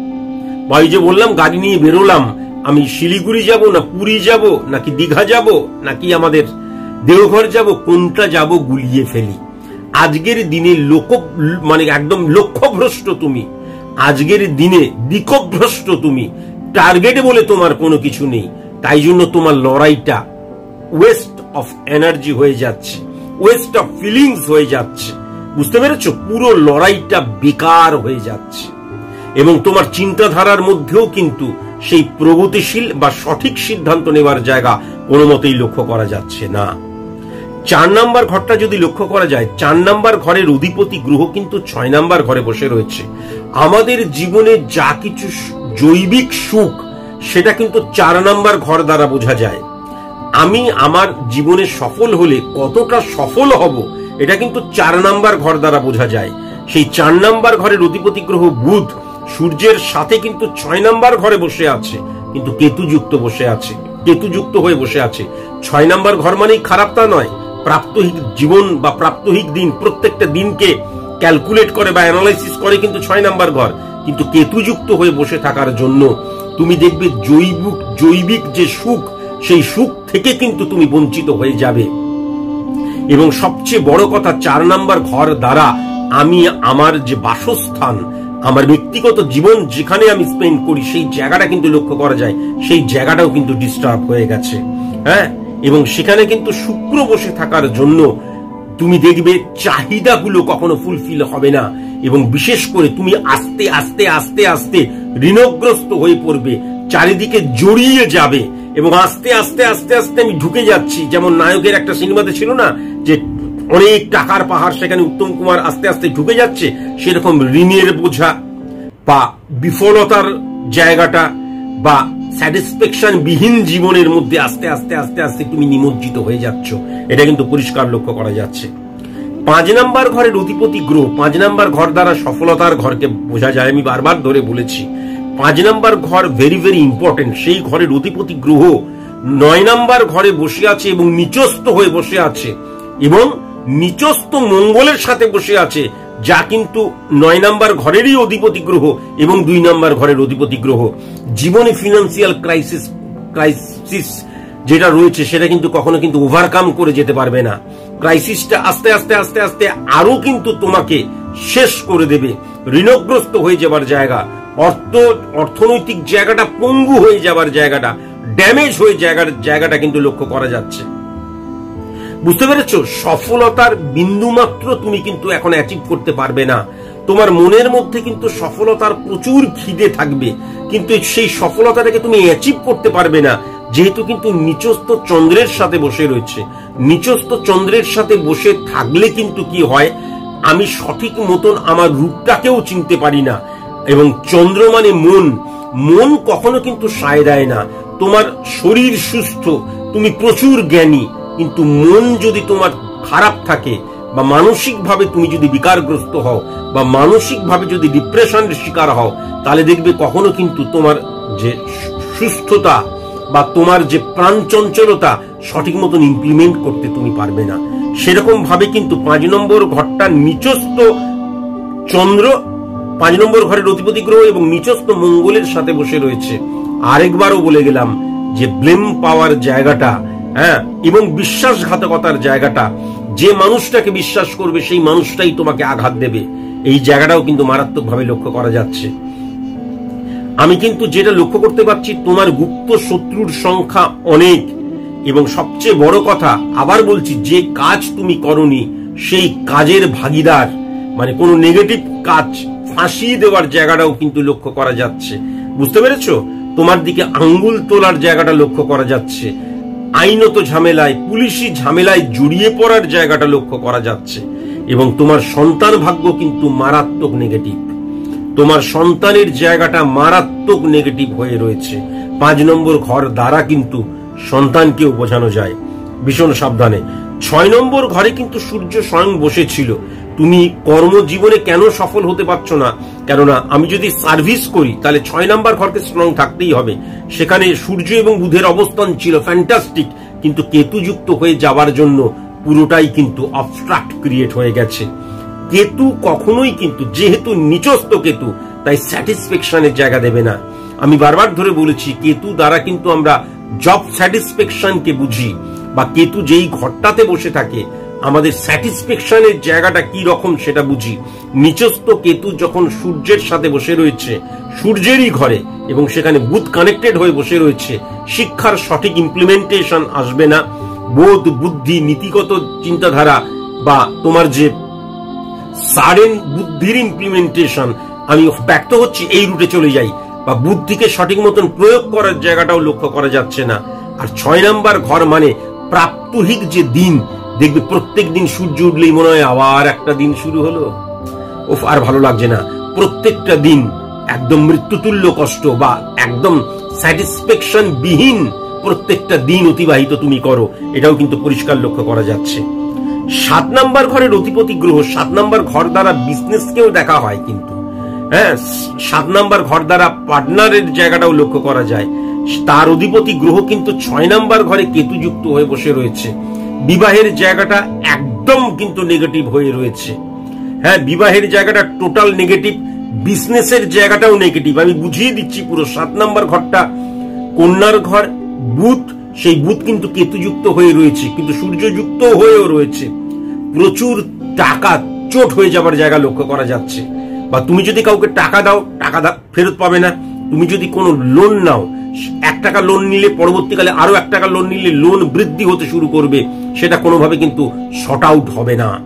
বা এই যে বললাম গাড়ি নিয়ে বেরোলাম, আমি শিলিগুড়ি যাব না পুরী যাব নাকি দীঘা যাব নাকি আমাদের দেওঘর যাব, কোনটা যাব গুলিয়ে ফেলি। আজকের দিনে লোক মানে একদম লক্ষ্যভ্রষ্ট তুমি, আজকের দিনে দিকভ্রষ্ট তুমি, টার্গেট বলে তোমার কোনো কিছু নেই। তাই জন্য তোমার লড়াইটা ওয়েস্ট অফ এনার্জি হয়ে যাচ্ছে, ওয়েস্ট অফ ফিলিংস হয়ে যাচ্ছে। বুঝতে পেরেছো? পুরো লড়াইটা বেকার হয়ে যাচ্ছে এবং তোমার চিন্তাধারার মধ্যেও কিন্তু সেই প্রগতিশীল বা সঠিক সিদ্ধান্ত নেওয়ার জায়গা কোনো মতেই লক্ষ্য করা যাচ্ছে না। চার নাম্বার ঘরটা যদি লক্ষ্য করা যায়, চার নাম্বার ঘরের অধিপতি গ্রহ কিন্তু ছয় নাম্বার ঘরে বসে রয়েছে। আমাদের জীবনে যা কিছু জৈবিক সুখ সেটা কিন্তু চার নাম্বার ঘর দ্বারা বোঝা যায়। আমি আমার জীবনে সফল হলে কতটা সফল হব এটা কিন্তু চার নাম্বার ঘর দ্বারা বোঝা যায়। সেই চার নাম্বার ঘরের অধিপতি গ্রহ বুধ সূর্যের সাথে কিন্তু ছয় নাম্বার ঘরে বসে আছে, কিন্তু কেতুযুক্ত বসে আছে, কেতুযুক্ত হয়ে বসে আছে। ছয় নাম্বার ঘর মানেই খারাপ তা নয়, প্রাপ্তহিক জীবন বা প্রাপ্তহিক দিন, প্রত্যেকটা দিনকে ক্যালকুলেট করে বা অ্যানালাইসিস করে কিন্তু ছয় নাম্বার ঘর। কিন্তু কেতুযুক্ত হয়ে বসে থাকার জন্য তুমি দেখবে জৈবিক জৈবিক যে সুখ, সেই সুখ থেকে কিন্তু তুমি বঞ্চিত হয়ে যাবে। এবং সবচেয়ে বড় কথা, চার নাম্বার ঘর দ্বারা আমি আমার যে বাসস্থান, আমার ব্যক্তিগত জীবন যেখানে আমি স্পেন্ড করি, সেই জায়গাটা কিন্তু লক্ষ্য করা যায়, সেই জায়গাটাও কিন্তু ডিস্টার্ব হয়ে গেছে। হ্যাঁ, এবং সেখানে কিন্তু শুক্র বসে থাকার জন্য তুমি দেখবে চাহিদাগুলো কখনো ফুলফিল হবে না এবং বিশেষ করে তুমি আস্তে আস্তে আস্তে আস্তে ঋণগ্রস্ত হয়ে পড়বে, চারিদিকে জড়িয়ে যাবে এবং আস্তে আস্তে আস্তে আস্তে আমি ঢুকে যাচ্ছি। যেমন নায়কের একটা সিনেমাতে ছিল না যে অনেক টাকার পাহাড়, সেখানে উত্তম কুমার আস্তে আস্তে ঢুকে যাচ্ছে, সেরকম ঋণের বোঝা বা বিফলতার জায়গাটা বা স্যাটিসফ্যাকশন বিহীন জীবনের মধ্যে আস্তে আস্তে আস্তে আস্তে তুমি নিমজ্জিত হয়ে যাচ্ছ। এটা কিন্তু পরিষ্কার লক্ষ্য করা যাচ্ছে। পাঁচ নাম্বার ঘরের অধিপতি গ্রহ, পাঁচ নাম্বার ঘর দ্বারা সফলতার ঘরকে বোঝা যায়। আমি বারবার ধরে বলেছি পাঁচ নাম্বার ঘর ভেরি ভেরি ইম্পর্টেন্ট। সেই ঘরের অধিপতি গ্রহ নয় নাম্বার ঘরে বসে আছে এবং নিচস্থ হয়ে বসে আছে এবং নিচস্থ মঙ্গলের সাথে বসে আছে, যা কিন্তু নয় নাম্বার ঘরেরই অধিপতি গ্রহ এবং দুই নাম্বার ঘরের অধিপতি গ্রহ। জীবনে ফিনান্সিয়াল ক্রাইসিস ক্রাইসিস যেটা রয়েছে সেটা কিন্তু কখনো কিন্তু ওভারকাম করে যেতে পারবে না। ক্রাইসিসটা আস্তে আস্তে আস্তে আস্তে আরো কিন্তু তোমাকে শেষ করে দেবে, ঋণগ্রস্ত হয়ে যাবার জায়গা, অর্থ অর্থনৈতিক জায়গাটা পঙ্গু হয়ে যাবার জায়গাটা, ড্যামেজ হয়ে যাওয়ার জায়গাটা কিন্তু লক্ষ্য করা যাচ্ছে। বুঝতে পেরেছো? সফলতার বিন্দুমাত্র তুমি কিন্তু এখন অ্যাচিভ করতে পারবে না। তোমার মনের মধ্যে কিন্তু সফলতার প্রচুর খিদে থাকবে, কিন্তু সেই সফলতাটাকে তুমি অ্যাচিভ করতে পারবে না, যেহেতু কিন্তু নিচস্থ চন্দ্রের সাথে বসে রয়েছে। নিচস্থ চন্দ্রের সাথে বসে থাকলে কিন্তু কি হয়, আমি সঠিক মতন আমার রূপটাকেও চিনতে পারি না। এবং চন্দ্র মানে মন, মন কখনো কিন্তু সায় দেয় না। তোমার শরীর সুস্থ, তুমি প্রচুর জ্ঞানী, কিন্তু মন যদি তোমার খারাপ থাকে বা মানসিকভাবে তুমি যদি বিকারগ্রস্ত হও বা মানসিকভাবে যদি ডিপ্রেশনের শিকার হও, তাহলে দেখবে কখনো কিন্তু তোমার যে সুস্থতা বা তোমার যে প্রাণ চঞ্চলতা সঠিক মতন ইমপ্লিমেন্ট করতে তুমি পারবে না। সেরকম ভাবে কিন্তু পাঁচ নম্বর ঘরটা নিচস্থ চন্দ্র, পাঁচ নম্বর ঘরের অধিপতি গ্রহ এবং নিচস্থ মঙ্গলের সাথে বসে রয়েছে। আরেকবারও বলে গেলাম যে ব্লেম পাওয়ার জায়গাটা, হ্যাঁ, এবং বিশ্বাসঘাতকতার জায়গাটা, যে মানুষটাকে বিশ্বাস করবে সেই মানুষটাই তোমাকে আঘাত দেবে, এই জায়গাটাও কিন্তু মারাত্মকভাবে লক্ষ্য করা যাচ্ছে। আমি কিন্তু যেটা লক্ষ্য করতে পারছি, তোমার গুপ্ত শত্রুর সংখ্যা অনেক এবং সবচেয়ে বড় কথা, আবার বলছি, যে কাজ তুমি করনি সেই কাজের ভাগিদার, মানে কোনো নেগেটিভ কাজ ফাঁসিয়ে দেওয়ার জায়গাটাও কিন্তু লক্ষ্য করা যাচ্ছে। বুঝতে পেরেছো? তোমার দিকে আঙ্গুল তোলার জায়গাটা লক্ষ্য করা যাচ্ছে, আইনত ঝামেলায়, পুলিশি ঝামেলায় জড়িয়ে পড়ার জায়গাটা লক্ষ্য করা যাচ্ছে। এবং তোমার সন্তান ভাগ্য কিন্তু মারাত্মক নেগেটিভ, তোমার সন্তানের জায়গাটা মারাত্মক নেগেটিভ হয়ে রয়েছে। পাঁচ নম্বর ঘর দ্বারা কিন্তু সন্তানকেও বোঝানো যায়, ভীষণ সাবধানে। ছয় নম্বর ঘরে কিন্তু সূর্য স্বয়ং বসেছিল। তুমি কর্মজীবনে কেন সফল হতে পারছো না? কেননা আমি যদি সার্ভিস করি তাহলে ছয় নাম্বার ঘরকে স্ট্রং থাকতেই হবে। সেখানে সূর্য এবং বুধের অবস্থান ছিল ফ্যান্টাস্টিক, কিন্তু কেতুযুক্ত হয়ে যাবার জন্য পুরোটাই কিন্তু অবস্ট্রাক্ট ক্রিয়েট হয়ে গেছে। কেতু কখনোই কিন্তু, যেহেতু নিচস্থ কেতু, তাই স্যাটিসফ্যাকশনের জায়গা দেবে না। আমি বারবার ধরে বলেছি, কেতু দ্বারা কিন্তু আমরা জব স্যাটিসফ্যাকশনকে বুঝি, বা কেতু যেই ঘরটাতে বসে থাকে আমাদের স্যাটিসফ্যাকশনের জায়গাটা কি রকম সেটা বুঝি। নিচস্থ কেতু যখন সূর্যের সাথে বসে রয়েছে, সূর্যেরই ঘরে, এবং সেখানে বুধ কানেক্টেড হয়ে বসে রয়েছে, শিক্ষার সঠিক ইমপ্লিমেন্টেশন আসবে না। বোধ, বুদ্ধি, নীতিগত চিন্তাধারা বা তোমার যে সাডেন বুদ্ধির ইমপ্লিমেন্টেশন, আমি ব্যক্ত হচ্ছি এই রুটে চলে যাই, বা বুদ্ধিকে সঠিক মতন প্রয়োগ করার জায়গাটাও লক্ষ্য করা যাচ্ছে না। আর ছয় নাম্বার ঘর মানে প্রাত্যহিক যে দিন, দেখবে প্রত্যেক দিন সূর্য উঠলেই মনে হয় আবার একটা দিন শুরু হলো, ওফ আর ভালো লাগছে না। প্রত্যেকটা দিন একদম মৃত্যুতুল্য কষ্ট বা একদম স্যাটিসফ্যাকশন বিহীন প্রত্যেকটা দিন অতিবাহিত তুমি করো, এটাও কিন্তু পরিষ্কার লক্ষ্য করা যাচ্ছে। সাত নাম্বার ঘরের অধিপতি গ্রহ, সাত নাম্বার ঘর দ্বারা বিজনেসকেও দেখা হয় কিন্তু, হ্যাঁ, সাত নাম্বার ঘর দ্বারা পার্টনারের জায়গাটাও লক্ষ্য করা যায়। তার অধিপতি গ্রহ কিন্তু ছয় নাম্বার ঘরে কেতু যুক্ত হয়ে বসে রয়েছে। বিবাহের জায়গাটা একদম কিন্তু নেগেটিভ হয়ে রয়েছে, হ্যাঁ, বিবাহের জায়গাটা টোটাল নেগেটিভ, বিজনেসের জায়গাটাও নেগেটিভ। আমি বুঝিয়ে দিচ্ছি পুরো। সাত নাম্বার ঘরটা কন্যার ঘর, বুধ, সেই বুধ কিন্তু কেতু যুক্ত হয়ে রয়েছে, কিন্তু সূর্য যুক্ত হয়েও রয়েছে। প্রচুর টাকা চোট হয়ে যাবার জায়গা লক্ষ্য করা যাচ্ছে, বা তুমি যদি কাউকে টাকা দাও, টাকা ফেরত পাবে না। তুমি যদি কোনো লোন নাও, এক টাকা লোন নিলে পরবর্তীকালে আরো এক টাকা লোন নিলে লোন বৃদ্ধি হতে শুরু করবে, সেটা কোনোভাবে কিন্তু শর্ট আউট হবে না।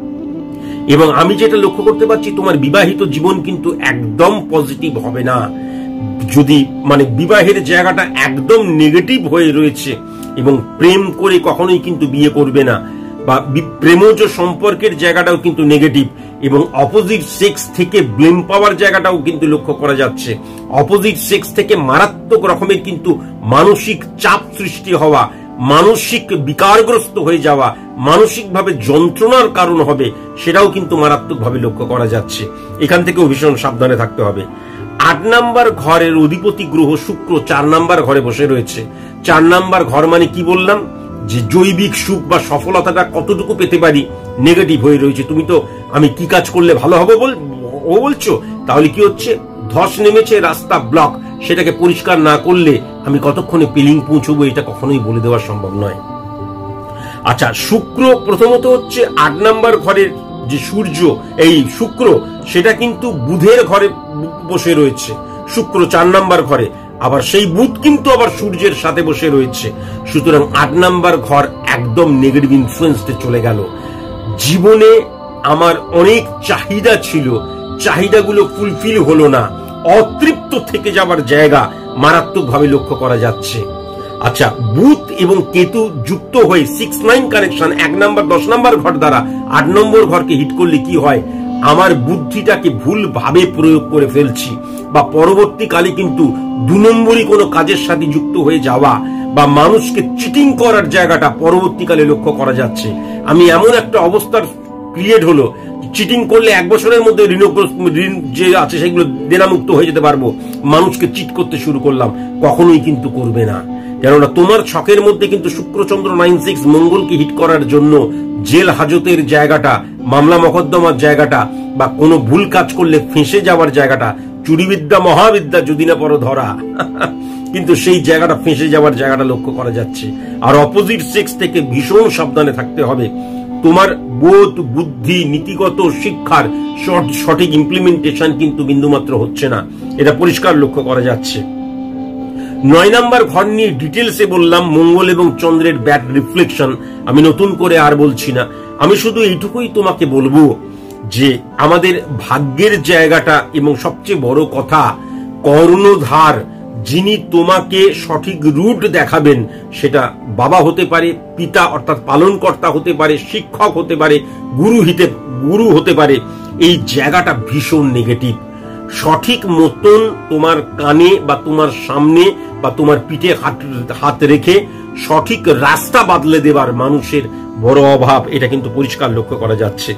এবং আমি যেটা লক্ষ্য করতে পারছি, তোমার বিবাহিত জীবন কিন্তু একদম পজিটিভ হবে না। যদি মানে বিবাহের জায়গাটা একদম নেগেটিভ হয়ে রয়েছে, এবং প্রেম করে কখনোই কিন্তু বিয়ে করবে না, বা প্রেমজ সম্পর্কের জায়গাটাও কিন্তু নেগেটিভ, এবং অপোজিট সেক্স থেকে ব্লেম পাওয়ার জায়গাটাও কিন্তু লক্ষ্য করা যাচ্ছে। অপোজিট সেক্স থেকে মারাত্মক রকমের কিন্তু মানসিক চাপ সৃষ্টি হওয়া, মানসিক বিকারগ্রস্ত হয়ে যাওয়া, মানসিকভাবে যন্ত্রণার কারণ হবে, সেটাও কিন্তু মারাত্মকভাবে লক্ষ্য করা যাচ্ছে। এখান থেকেও ভীষণ সাবধানে থাকতে হবে। আট নাম্বার ঘরের অধিপতি গ্রহ শুক্র চার নাম্বার ঘরে বসে রয়েছে। চার নাম্বার ঘর মানে কি বললাম, যে জৈবিক সুখ বা সফলতাটা কতটুকু পেতে পারি, নেগেটিভ হয়ে রয়েছে। তুমি তো আমি কি কাজ করলে ভালো হবে বল ও বলছো, তাহলে কি হচ্ছে, ধস নেমেছে, রাস্তা ব্লক, সেটাকে পরিষ্কার না করলে আমি কতক্ষণে পিলিং পৌঁছবো এটা কখনোই বলে দেওয়া সম্ভব নয়। আচ্ছা, শুক্র প্রথমত হচ্ছে আট নাম্বার ঘরের যে সূর্য, এই শুক্র, সেটা কিন্তু বুধের ঘরে বসে রয়েছে। শুক্র চার নাম্বার ঘরে, আবার সেই বুধ কিন্তু আবার সূর্যের সাথে বসে রয়েছে। সুতরাং আট নাম্বার ঘর একদম নেগেটিভ ইনফ্লুয়েন্সে চলে গেল। জীবনে আমার অনেক চাহিদা ছিল, চাহিদাগুলো ফুলফিল হলো না, অতৃপ্ত থেকে যাবার জায়গা মারাত্মকভাবে লক্ষ্য করা যাচ্ছে। আচ্ছা, বুধ এবং কেতু যুক্ত হয়ে সিক্স নাইন কানেকশন, এক নাম্বার দশ নাম্বার ঘর দ্বারা আট নম্বর ঘরকে হিট করলে কি হয়, আমার বুদ্ধিটাকে ভুল ভাবে প্রয়োগ করে ফেলছি, বা পরবর্তীকালে কিন্তু দু নম্বরই কোনো কাজের সাথে যুক্ত হয়ে যাওয়া, বা মানুষকে চিটিং করার জায়গাটা পরবর্তীকালে লক্ষ্য করা যাচ্ছে। আমি এমন একটা অবস্থার ক্রিয়েট হলো, চিটিং করলে এক বছরের মধ্যে ঋণগ্রস্ত ঋণ যে আছে সেগুলো দেনামুক্ত হয়ে যেতে পারবো, মানুষকে চিট করতে শুরু করলাম। কখনোই কিন্তু করবে না, কেননা তোমার ছকের মধ্যে কিন্তু শুক্রচন্দ্র নাইন সিক্স মঙ্গলকে হিট করার জন্য জেল হাজতের জায়গাটা, মামলা মকদ্দমার জায়গাটা, বা কোনো ভুল কাজ করলে ফেঁসে যাওয়ার জায়গাটা, চুরিবিদ্যা মহাবিদ্যা যদি না পড়ো ধরা, কিন্তু সেই জায়গাটা ফেঁসে যাওয়ার জায়গাটা লক্ষ্য করা যাচ্ছে। আর অপোজিট সেক্স থেকে ভীষণ সাবধানে থাকতে হবে। তোমার বোধ, বুদ্ধি, নীতিগত শিক্ষার সঠিক ইমপ্লিমেন্টেশন কিন্তু বিন্দুমাত্র হচ্ছে না, এটা পরিষ্কার লক্ষ্য করা যাচ্ছে। নয় নাম্বার ঘর নিয়ে ডিটেলসে বললাম, মঙ্গল এবং চন্দ্রের ব্যাড রিফ্লেকশন, আমি নতুন করে আর বলছি না। আমি শুধু এইটুকুই তোমাকে বলবো যে আমাদের ভাগ্যের জায়গাটা, এবং সবচেয়ে বড় কথা কর্ণধার, যিনি তোমাকে সঠিক রুট দেখাবেন, সেটা বাবা হতে পারে, পিতা অর্থাৎ পালনকর্তা হতে পারে, শিক্ষক হতে পারে, গুরু হিতে গুরু হতে পারে। এই জায়গাটা ভীষণ নেগেটিভ। সঠিক মতন তোমার কানে বা তোমার সামনে বা তোমার পিঠে হাত হাত রেখে সঠিক রাস্তা বাদলে দেবার মানুষের বড় অভাব, এটা কিন্তু পরিষ্কার লক্ষ্য করা যাচ্ছে।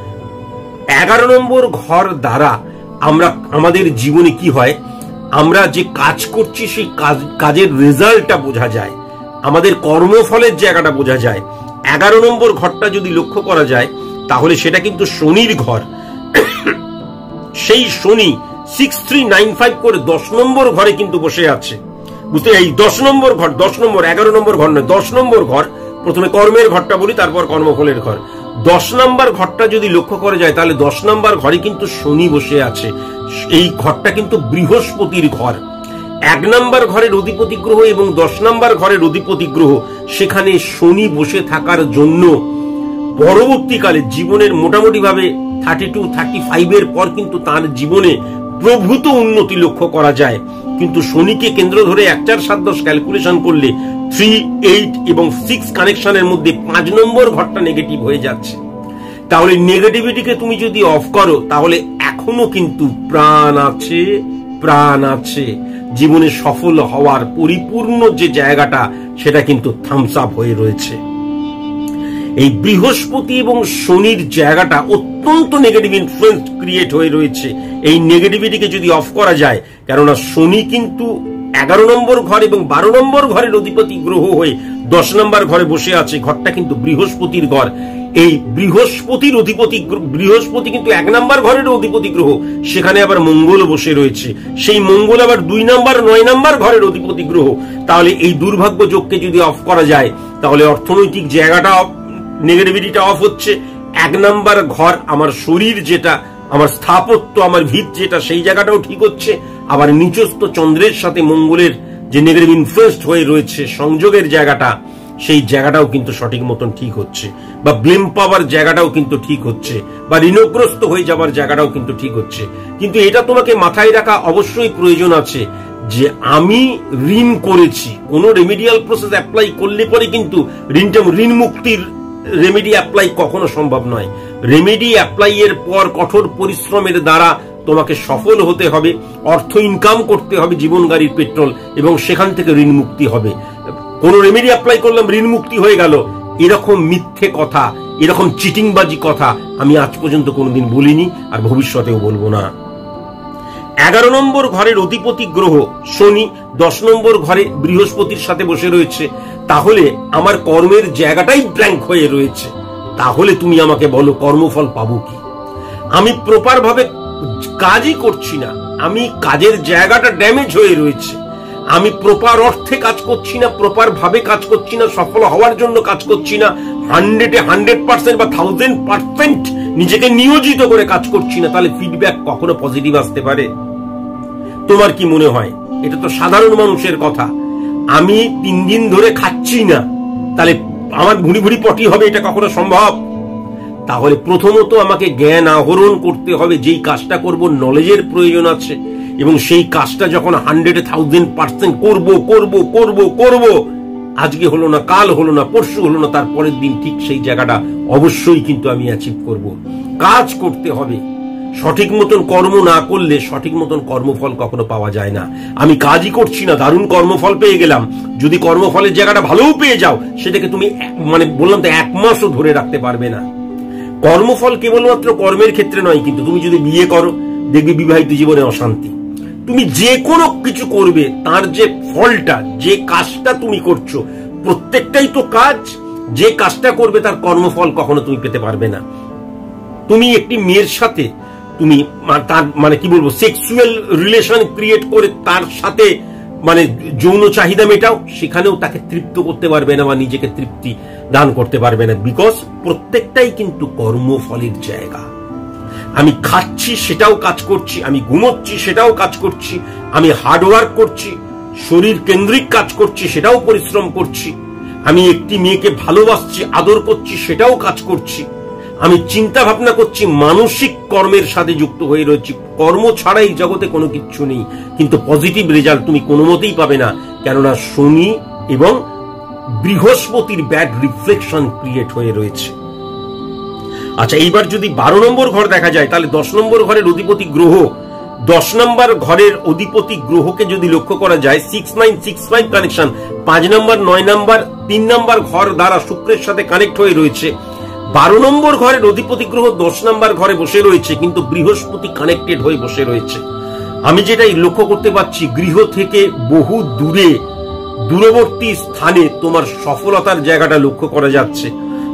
এগারো নম্বর ঘর দ্বারা আমরা আমাদের জীবনে কি হয়, আমরা যে কাজ করছি সেই কাজ কাজের রেজাল্টটা বোঝা যায়, আমাদের কর্মফলের জায়গাটা বোঝা যায়। এগারো নম্বর ঘরটা যদি লক্ষ্য করা যায়, তাহলে সেটা কিন্তু শনির ঘর। সেই Shani six three nine five করে দশ নম্বর ঘরে কিন্তু বসে আছে, বুঝতে? এই দশ নম্বর ঘর, দশ নম্বর এগারো নম্বর ঘর নয়, দশ নম্বর ঘর। প্রথমে কর্মের ঘরটা বলি, তারপর কর্মফলের ঘর। দশ নম্বর ঘরটা যদি লক্ষ্য করা যায় তাহলে দশ নম্বর ঘরে কিন্তু শনি বসে আছে। এই ঘরটা কিন্তু বৃহস্পতির ঘর। এক নম্বর ঘরের অধিপতি গ্রহ এবং দশ নম্বর ঘরের অধিপতি গ্রহ, সেখানে শনি বসে থাকার জন্য পরবর্তীকালে জীবনের মোটামুটি ভাবে থার্টি টু থার্টি ফাইভ এর পর কিন্তু তার জীবনে প্রভূত উন্নতি লক্ষ্য করা যায়। কিন্তু শনিকে কেন্দ্র ধরে এক চার সাত দশ ক্যালকুলেশন করলে থ্রি এইট এবং সিক্স কানেকশনের মধ্যে পাঁচ নম্বর ঘরটা নেগেটিভ হয়ে যাচ্ছে। তাহলে নেগেটিভিটিকে তুমি যদি অফ করো তাহলে এখনো কিন্তু প্রাণ আছে, প্রাণ আছে। জীবনে সফল হওয়ার পরিপূর্ণ যে জায়গাটা সেটা কিন্তু থামস আপ হয়ে রয়েছে। এই বৃহস্পতি এবং শনির জায়গাটা অত্যন্ত নেগেটিভ ইনফ্লুয়েন্স ক্রিয়েট হয়ে রয়েছে। এই নেগেটিভিটিকে যদি অফ করা যায়, কেননা শনি কিন্তু এগারো নম্বর ঘর এবং বারো নম্বর ঘরের অধিপতি গ্রহ হয়ে দশ নম্বর ঘরে বসে আছে। ঘরটা কিন্তু বৃহস্পতির ঘর। এই বৃহস্পতির অধিপতি, বৃহস্পতি কিন্তু এক নম্বর ঘরের অধিপতি গ্রহ, সেখানে আবার মঙ্গল বসে রয়েছে। সেই মঙ্গল আবার দুই নম্বর নয় নম্বর ঘরের অধিপতি গ্রহ। তাহলে এই দুর্ভাগ্য যোগকে যদি অফ করা যায় তাহলে অর্থনৈতিক জায়গাটা নেগেটিভিটিটা অফ হচ্ছে। এক নাম্বার ঘর আমার শরীর যেটা, আমার স্থাপত্য, আমার ভিত যেটা, সেই জায়গাটাও ঠিক হচ্ছে। আবার নিচস্থ চন্দ্রের সাথে মঙ্গলের যে নেগেটিভ ইনফ্লুয়েন্স হয়ে রয়েছে সংযোগের জায়গাটা, সেই জায়গাটাও কিন্তু সঠিক মতন ঠিক হচ্ছে, বা ব্লেম পাওয়ার জায়গাটাও কিন্তু ঠিক হচ্ছে, বা ঋণগ্রস্ত হয়ে যাবার জায়গাটাও কিন্তু ঠিক হচ্ছে। কিন্তু এটা তোমাকে মাথায় রাখা অবশ্যই প্রয়োজন আছে যে আমি ঋণ করেছি। কোন রেমিডিয়াল প্রসেস অ্যাপ্লাই করলে পরে কিন্তু ঋণটা, ঋণ মুক্তির রেমেডি অ্যাপ্লাই কখনো সম্ভব নয়। রেমেডি অ্যাপ্লাই এর পর কঠোর পরিশ্রমের দ্বারা তোমাকে সফল হতে হবে, অর্থ ইনকাম করতে হবে, জীবন গাড়ির পেট্রোল, এবং সেখান থেকে ঋণ মুক্তি হবে। কোন রেমেডি অ্যাপ্লাই করলাম ঋণ মুক্তি হয়ে গেল, এরকম মিথ্যে কথা, এরকম চিটিংবাজি কথা আমি আজ পর্যন্ত কোনোদিন বলিনি, আর ভবিষ্যতেও বলবো না। এগারো নম্বর ঘরের অধিপতি গ্রহ শনি দশ নম্বর ঘরে বৃহস্পতির সাথে বসে রয়েছে। তাহলে আমার কর্মের জায়গাটাই ব্ল্যাঙ্ক হয়ে রয়েছে। তাহলে তুমি আমাকে বলো কর্মফল পাবো কি? আমি প্রপার ভাবে কাজই করছি না, আমি কাজের জায়গাটা ড্যামেজ হয়ে রয়েছে। আমি প্রপার অর্থে কাজ করছি না, প্রপার ভাবে কাজ করছি না, সফল হওয়ার জন্য কাজ করছি না, হান্ড্রেডে হান্ড্রেড পার্সেন্ট বা থাউজেন্ড পার্সেন্ট নিজেকে নিয়োজিত করে কাজ করছি না। তাহলে ফিডব্যাক কখনো পজিটিভ আসতে পারে? তোমার কি মনে হয়? এটা তো সাধারণ মানুষের কথা। আমি তিন দিন ধরে খাচ্ছি না, তাহলে আমার ভুড়ি ভুড়ি পটি হবে? এটা কখনো সম্ভব? তাহলে প্রথমত আমাকে জ্ঞান আহরণ করতে হবে। যেই কাজটা করব নলেজের প্রয়োজন আছে, এবং সেই কাজটা যখন হান্ড্রেড থাউজেন্ড পার্সেন্ট করবো করবো করবো করবো, আজকে হলো না, কাল হলো না, পরশু হলো না, তারপরের দিন ঠিক সেই জায়গাটা অবশ্যই কিন্তু আমি অ্যাচিভ করব। কাজ করতে হবে। সঠিক মতন কর্ম না করলে সঠিক মতন কর্মফল কখনো পাওয়া যায় না। আমি কাজই করছি না, দারুণ কর্মফল পেয়ে গেলাম। যদি কর্মফলের জায়গাটা ভালোও পেয়ে যাও, সেটাকে তুমি মানে বললাম তো এক মাসও ধরে রাখতে পারবে না। কর্মফল কেবলমাত্র কর্মের ক্ষেত্রে নয়, কিন্তু তুমি যদি বিয়ে করো দেখবে বিবাহিত জীবনে অশান্তি। তুমি যে কোনো কিছু করবে, তার যে ফলটা, যে কাজটা তুমি করছো, প্রত্যেকটাই তো কাজ। যে কাজটা করবে তার কর্মফল কখনো তুমি পেতে পারবে না। তুমি একটি মেয়ের সাথে তুমি তার মানে কি বলবো সেক্সুয়াল রিলেশন ক্রিয়েট করে তার সাথে মানে যৌন চাহিদা মেটাও, সেখানেও তাকে তৃপ্ত করতে পারবে না বা নিজেকে তৃপ্তি দান করতে পারবে না। বিকজ প্রত্যেকটাই কিন্তু কর্মফলের জায়গা। আমি খাচ্ছি সেটাও কাজ করছি, আমি ঘুমোচ্ছি সেটাও কাজ করছি, আমি হার্ডওয়ার্ক করছি, শরীর কেন্দ্রিক কাজ করছি সেটাও পরিশ্রম করছি, আমি একটি মেয়েকে ভালোবাসছি, আদর করছি সেটাও কাজ করছি, আমি চিন্তা ভাবনা করছি, মানসিক কর্মের সাথে যুক্ত হয়ে রয়েছি। কর্ম ছাড়াই জগতে কোনো কিছু নেই, কিন্তু পজিটিভ রেজাল্ট তুমি কোনো মতেই পাবে না, কেননা শনি এবং বৃহস্পতির ব্যাড রিফ্লেকশন ক্রিয়েট হয়ে রয়েছে। আচ্ছা, এইবার যদি বারো নম্বর ঘর দেখা যায়, তাহলে দশ নম্বর ঘরের অধিপতি গ্রহ, দশ নম্বর ঘরের অধিপতি গ্রহকে যদি লক্ষ্য করা যায়, six nine six five connection, পাঁচ নম্বর নয় নম্বর তিন নম্বর ঘর দ্বারা শুক্রের সাথে কানেক্ট হয়ে রয়েছে। বারো নম্বর ঘরের অধিপতি গ্রহ দশ নম্বর ঘরে বসে রয়েছে, কিন্তু বৃহস্পতি কানেক্টেড হয়ে বসে রয়েছে। আমি যেটাই লক্ষ্য করতে পারছি, গৃহ থেকে বহু দূরে, দূরবর্তী স্থানে তোমার সফলতার জায়গাটা লক্ষ্য করা যাচ্ছে।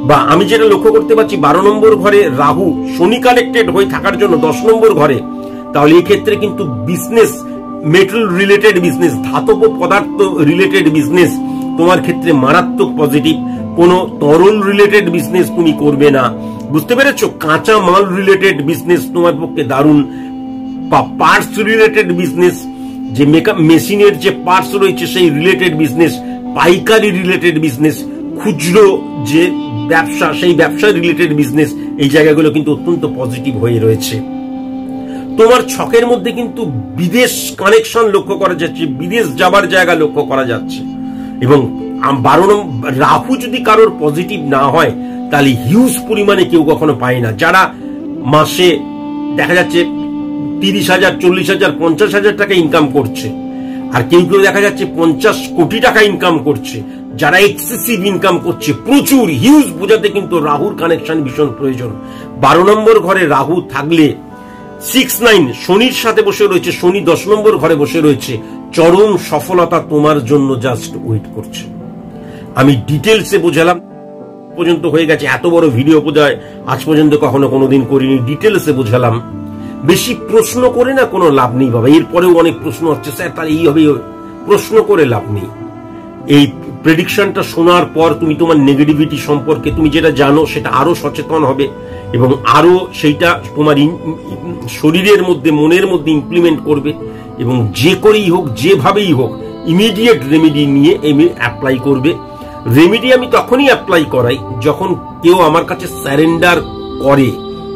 বা আমি যেটা লক্ষ্য করতে পারছি বারো নম্বর ঘরে রাহু শনি কানেক্টেড হয়ে থাকার জন্য দশ নম্বর ঘরে, তাহলে এই ক্ষেত্রে কিন্তু বিজনেস, মেটাল রিলেটেড বিজনেস, ধাতব পদার্থ রিলেটেড বিজনেস তোমার ক্ষেত্রে মারাত্মক পজিটিভ। কোনো তরল রিলেটেড বিজনেস তুমি করবে না, বুঝতে পেরেছো? কাঁচা মাল রিলেটেড বিজনেস তোমার পক্ষে দারুণ। বা পার্টস রিলেটেড বিজনেস, যে মেকআপ মেশিনের যে পার্টস রয়েছে সেই রিলেটেড বিজনেস, পাইকারি রিলেটেড বিজনেস, খুচরো যে ব্যবসা সেই ব্যবসা রিলেটেড বিজনেস, এই জায়গাগুলো কিন্তু অত্যন্ত পজিটিভ হয়ে রয়েছে। তোমার ছকের মধ্যে কিন্তু বিদেশ কানেকশন লক্ষ্য করা যাচ্ছে, বিদেশ যাবার জায়গা লক্ষ্য করা যাচ্ছে। এবং বারো নম্বর রাহু যদি কারোর পজিটিভ না হয় তাহলে হিউজ পরিমাণে কেউ কখনো পায় না। যারা মাসে দেখা যাচ্ছে তিরিশ হাজার, চল্লিশ হাজার, পঞ্চাশ হাজার টাকা ইনকাম করছে, আর কেউ কেউ দেখা যাচ্ছে পঞ্চাশ কোটি টাকা ইনকাম করছে, যারা এক্সেসিভ ইনকাম করছে প্রচুর হিউজ, বোঝাতে কিন্তু রাহুর কানেকশন ভীষণ প্রয়োজন। বারো নম্বর ঘরে রাহু থাকলে সিক্স নাইন শনির সাথে বসে রয়েছে, শনি দশ নম্বর ঘরে বসে রয়েছে, চরম সফলতা তোমার জন্য জাস্ট ওয়েট করছে। আমি ডিটেলসে বোঝালাম, পর্যন্ত হয়ে গেছে, এত বড় ভিডিও বোঝায় আজ পর্যন্ত কখনো কোনোদিন করিনি, ডিটেলসে বোঝালাম। বেশি প্রশ্ন করে না কোনো লাভ নেই বাবা, এরপরেও অনেক প্রশ্ন হচ্ছে স্যার তাহলে এই হবে, প্রশ্ন করে লাভ নেই। এই প্রেডিকশনটা শোনার পর তুমি তোমার নেগেটিভিটি সম্পর্কে তুমি যেটা জানো সেটা আরো সচেতন হবে এবং আরো সেইটা তোমার শরীরের মধ্যে, মনের মধ্যে ইমপ্লিমেন্ট করবে এবং যে করেই হোক, যেভাবেই হোক ইমিডিয়েট রেমেডি নিয়ে অ্যাপ্লাই করবে। রেমেডি আমি তখনই অ্যাপ্লাই করাই যখন কেউ আমার কাছে স্যারেন্ডার করে।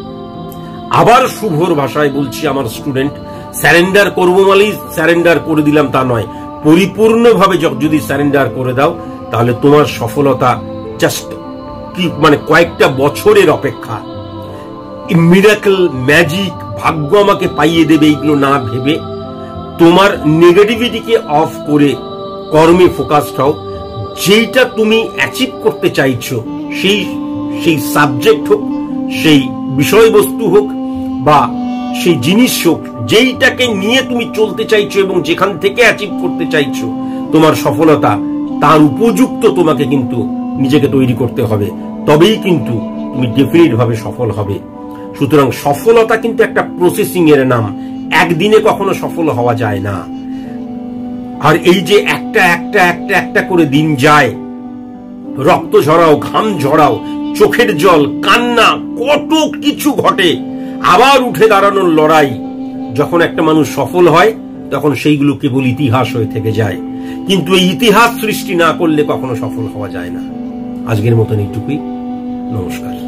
আবার শুভর ভাষায় বলছি আমার স্টুডেন্ট, স্যারেন্ডার করবো মানেই স্যারেন্ডার করে দিলাম তা নয়, পরিপূর্ণভাবে যদি স্যারেন্ডার করে দাও তাহলে তোমার সফলতা জাস্ট কি মানে কয়েকটা বছরের অপেক্ষা। মিরাকল, ম্যাজিক, ভাগ্য আমাকে পাইয়ে দেবে এইগুলো না ভেবে তোমার নেগেটিভিটিকে অফ করে কর্মে ফোকাসড হও। যেইটা তুমি অ্যাচিভ করতে চাইছো সেই সেই সাবজেক্ট হোক, সেই বিষয়বস্তু হোক বা সেই জিনিস হোক, যেইটাকে নিয়ে তুমি চলতে চাইছো এবং যেখান থেকে অ্যাচিভ করতে চাইছো তোমার সফলতা, তার উপযুক্ত তোমাকে কিন্তু নিজেকে তৈরি করতে হবে, তবেই কিন্তু তুমি ডেফিনিট ভাবে সফল হবে। সুতরাং সফলতা কিন্তু একটা প্রসেসিং এর নাম, একদিনে কখনো সফল হওয়া যায় না। আর এই যে একটা একটা একটা একটা করে দিন যায়, রক্ত ঝরাও, ঘাম ঝরাও, চোখের জল, কান্না, কত কিছু ঘটে, আবার উঠে দাঁড়ানোর লড়াই, যখন একটা মানুষ সফল হয় তখন সেইগুলো কেবল ইতিহাস হয়ে থেকে যায়। কিন্তু এই ইতিহাস সৃষ্টি না করলে কখনো সফল হওয়া যায় না। আজকের মতন এইটুকুই, নমস্কার।